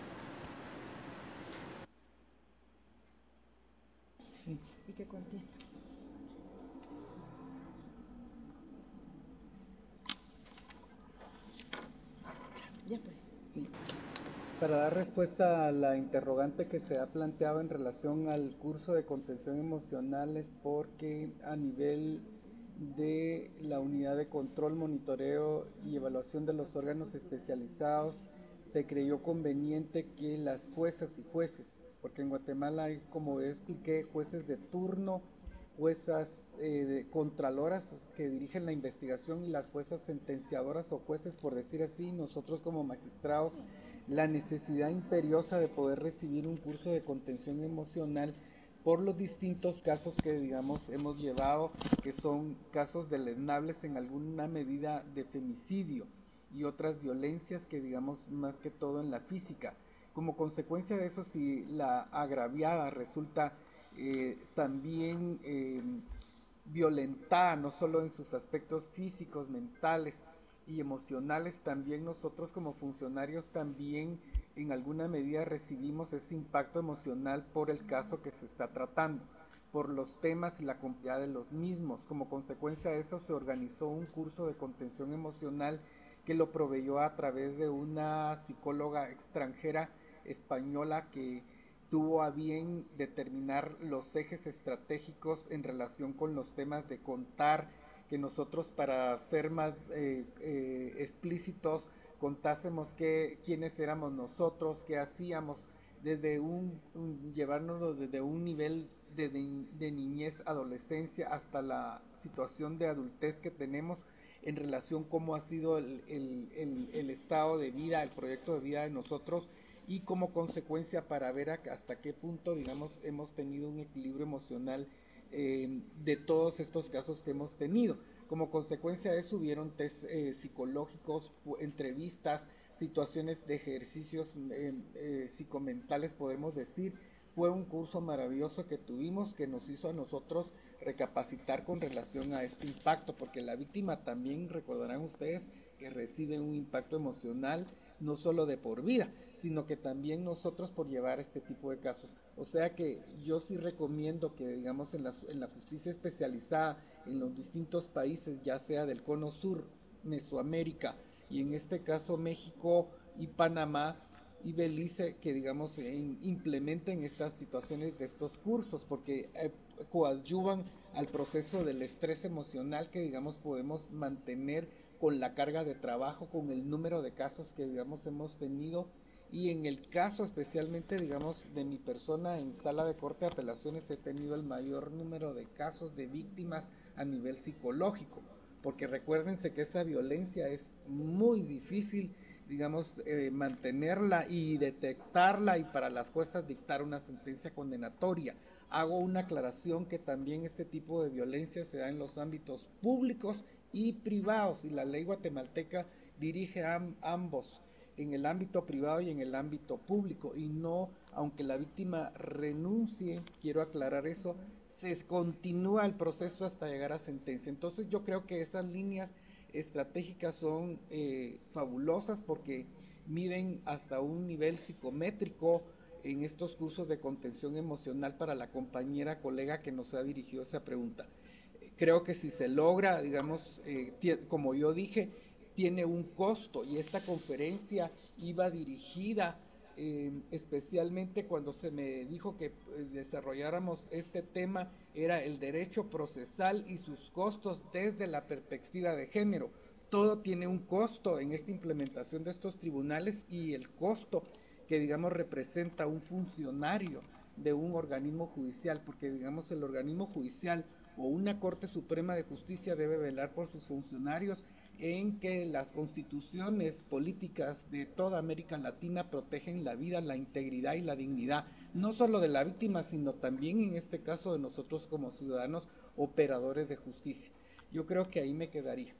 Sí. ¿Y qué contiene? Ya pues. Sí. Para dar respuesta a la interrogante que se ha planteado en relación al curso de contención emocional, es porque a nivel de la unidad de control, monitoreo y evaluación de los órganos especializados se creyó conveniente que las juezas y jueces, porque en Guatemala hay, como expliqué, jueces de turno, juezas contraloras que dirigen la investigación y las juezas sentenciadoras o jueces, por decir así, nosotros como magistrados, la necesidad imperiosa de poder recibir un curso de contención emocional por los distintos casos que, digamos, hemos llevado, que son casos deleznables en alguna medida de femicidio y otras violencias que, digamos, más que todo en la física. Como consecuencia de eso, si la agraviada resulta también violentada, no solo en sus aspectos físicos, mentales y emocionales, también nosotros como funcionarios también en alguna medida recibimos ese impacto emocional por el caso que se está tratando, por los temas y la complejidad de los mismos. Como consecuencia de eso se organizó un curso de contención emocional que lo proveyó a través de una psicóloga extranjera española que tuvo a bien determinar los ejes estratégicos en relación con los temas de contar, que nosotros, para ser más explícitos, contásemos quiénes éramos nosotros, qué hacíamos, desde llevárnoslo desde un nivel de niñez, adolescencia, hasta la situación de adultez que tenemos en relación cómo ha sido el estado de vida, el proyecto de vida de nosotros, y como consecuencia para ver hasta qué punto, digamos, hemos tenido un equilibrio emocional de todos estos casos que hemos tenido. Como consecuencia de eso hubieron test psicológicos, entrevistas, situaciones de ejercicios psicomentales, podemos decir. Fue un curso maravilloso que tuvimos, que nos hizo a nosotros recapacitar con relación a este impacto, porque la víctima también, recordarán ustedes, que recibe un impacto emocional no solo de por vida, sino que también nosotros por llevar este tipo de casos. O sea que yo sí recomiendo que, digamos, en la justicia especializada en los distintos países, ya sea del cono sur, Mesoamérica y en este caso México y Panamá y Belice, que digamos implementen estas situaciones de estos cursos, porque coadyuvan al proceso del estrés emocional que digamos podemos mantener con la carga de trabajo, con el número de casos que digamos hemos tenido, y en el caso especialmente digamos de mi persona en sala de corte de apelaciones he tenido el mayor número de casos de víctimas a nivel psicológico, porque recuérdense que esa violencia es muy difícil digamos, mantenerla y detectarla y para las juezas dictar una sentencia condenatoria. Hago una aclaración que también este tipo de violencia se da en los ámbitos públicos y privados y la ley guatemalteca dirige a ambos, en el ámbito privado y en el ámbito público, y no, aunque la víctima renuncie, quiero aclarar eso, se continúa el proceso hasta llegar a sentencia. Entonces yo creo que esas líneas estratégicas son fabulosas porque miden hasta un nivel psicométrico en estos cursos de contención emocional para la compañera colega que nos ha dirigido esa pregunta. Creo que si se logra, digamos, como yo dije, tiene un costo y esta conferencia iba dirigida especialmente cuando se me dijo que desarrolláramos este tema, era el derecho procesal y sus costos desde la perspectiva de género. Todo tiene un costo en esta implementación de estos tribunales y el costo que digamos representa un funcionario de un organismo judicial, porque digamos el organismo judicial o una Corte Suprema de Justicia debe velar por sus funcionarios en que las constituciones políticas de toda América Latina protegen la vida, la integridad y la dignidad, no solo de la víctima, sino también en este caso de nosotros como ciudadanos operadores de justicia. Yo creo que ahí me quedaría.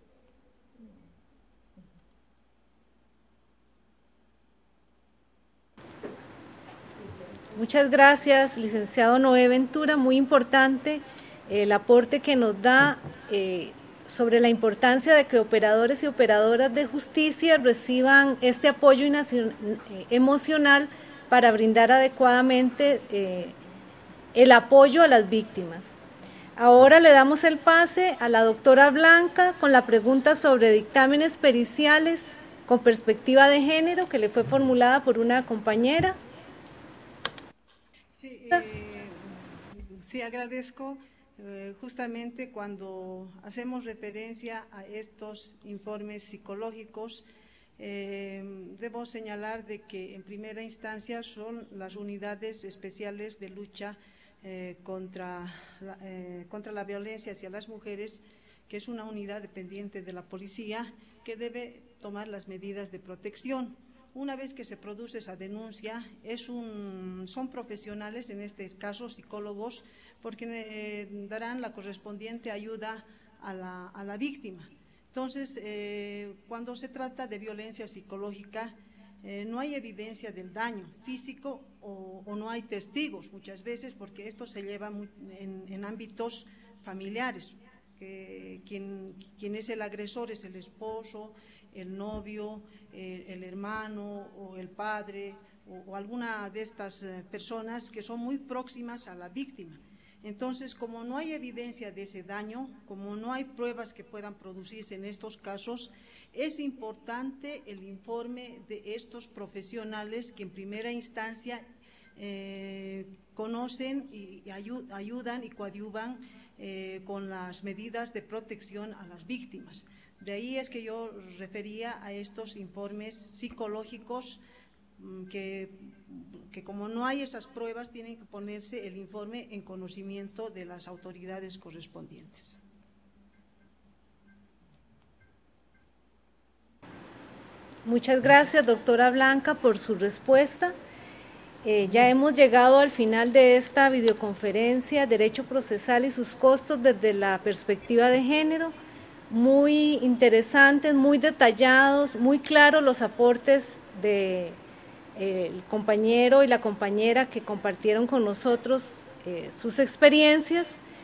Muchas gracias, licenciado Noé Ventura, muy importante el aporte que nos da sobre la importancia de que operadores y operadoras de justicia reciban este apoyo emocional para brindar adecuadamente el apoyo a las víctimas. Ahora le damos el pase a la doctora Blanca con la pregunta sobre dictámenes periciales con perspectiva de género que le fue formulada por una compañera. Sí, agradezco. Justamente cuando hacemos referencia a estos informes psicológicos, debo señalar de que en primera instancia son las unidades especiales de lucha contra la violencia hacia las mujeres, que es una unidad dependiente de la policía que debe tomar las medidas de protección. Una vez que se produce esa denuncia, son profesionales, en este caso psicólogos, porque darán la correspondiente ayuda a la víctima. Entonces, cuando se trata de violencia psicológica, no hay evidencia del daño físico o no hay testigos muchas veces, porque esto se lleva en ámbitos familiares. Quien es el agresor es el esposo, el novio, el hermano o el padre o alguna de estas personas que son muy próximas a la víctima. Entonces, como no hay evidencia de ese daño, como no hay pruebas que puedan producirse en estos casos, es importante el informe de estos profesionales que en primera instancia conocen y ayudan y coadyuvan con las medidas de protección a las víctimas. De ahí es que yo refería a estos informes psicológicos que como no hay esas pruebas, tiene que ponerse el informe en conocimiento de las autoridades correspondientes. Muchas gracias, doctora Blanca, por su respuesta. Ya hemos llegado al final de esta videoconferencia, Derecho Procesal y sus costos desde la perspectiva de género. Muy interesantes, muy detallados, muy claros los aportes del compañero y la compañera que compartieron con nosotros sus experiencias.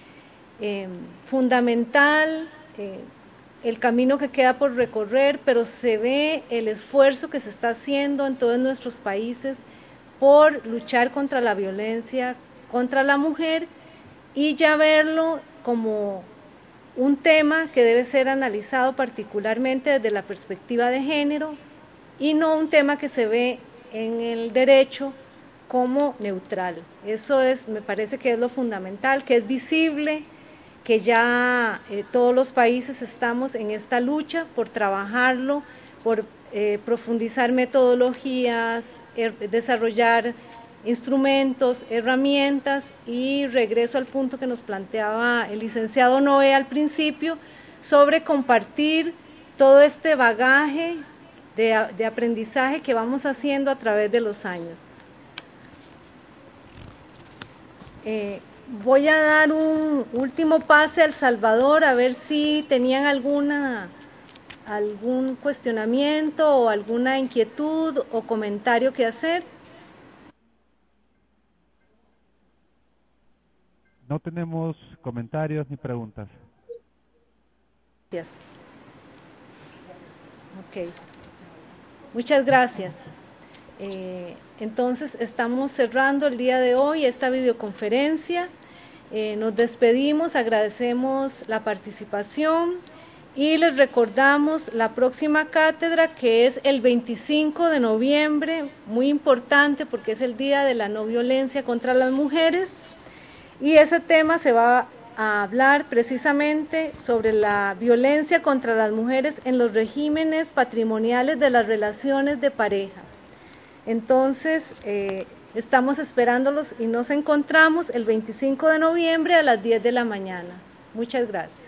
Fundamental el camino que queda por recorrer, pero se ve el esfuerzo que se está haciendo en todos nuestros países por luchar contra la violencia contra la mujer y ya verlo como un tema que debe ser analizado particularmente desde la perspectiva de género y no un tema que se ve en el derecho como neutral. Eso me parece que es lo fundamental, que es visible, que ya todos los países estamos en esta lucha por trabajarlo, por profundizar metodologías, desarrollar instrumentos, herramientas, y regreso al punto que nos planteaba el licenciado Noé al principio, sobre compartir todo este bagaje de aprendizaje que vamos haciendo a través de los años. Voy a dar un último pase a El Salvador, a ver si tenían algún cuestionamiento o alguna inquietud o comentario que hacer. No tenemos comentarios ni preguntas. Gracias. Ok. Muchas gracias. Entonces estamos cerrando el día de hoy esta videoconferencia. Nos despedimos, agradecemos la participación y les recordamos la próxima cátedra, que es el 25 de noviembre, muy importante porque es el Día de la No Violencia contra las Mujeres, y ese tema se va a hablar precisamente sobre la violencia contra las mujeres en los regímenes patrimoniales de las relaciones de pareja. Entonces, estamos esperándolos y nos encontramos el 25 de noviembre a las 10 de la mañana. Muchas gracias.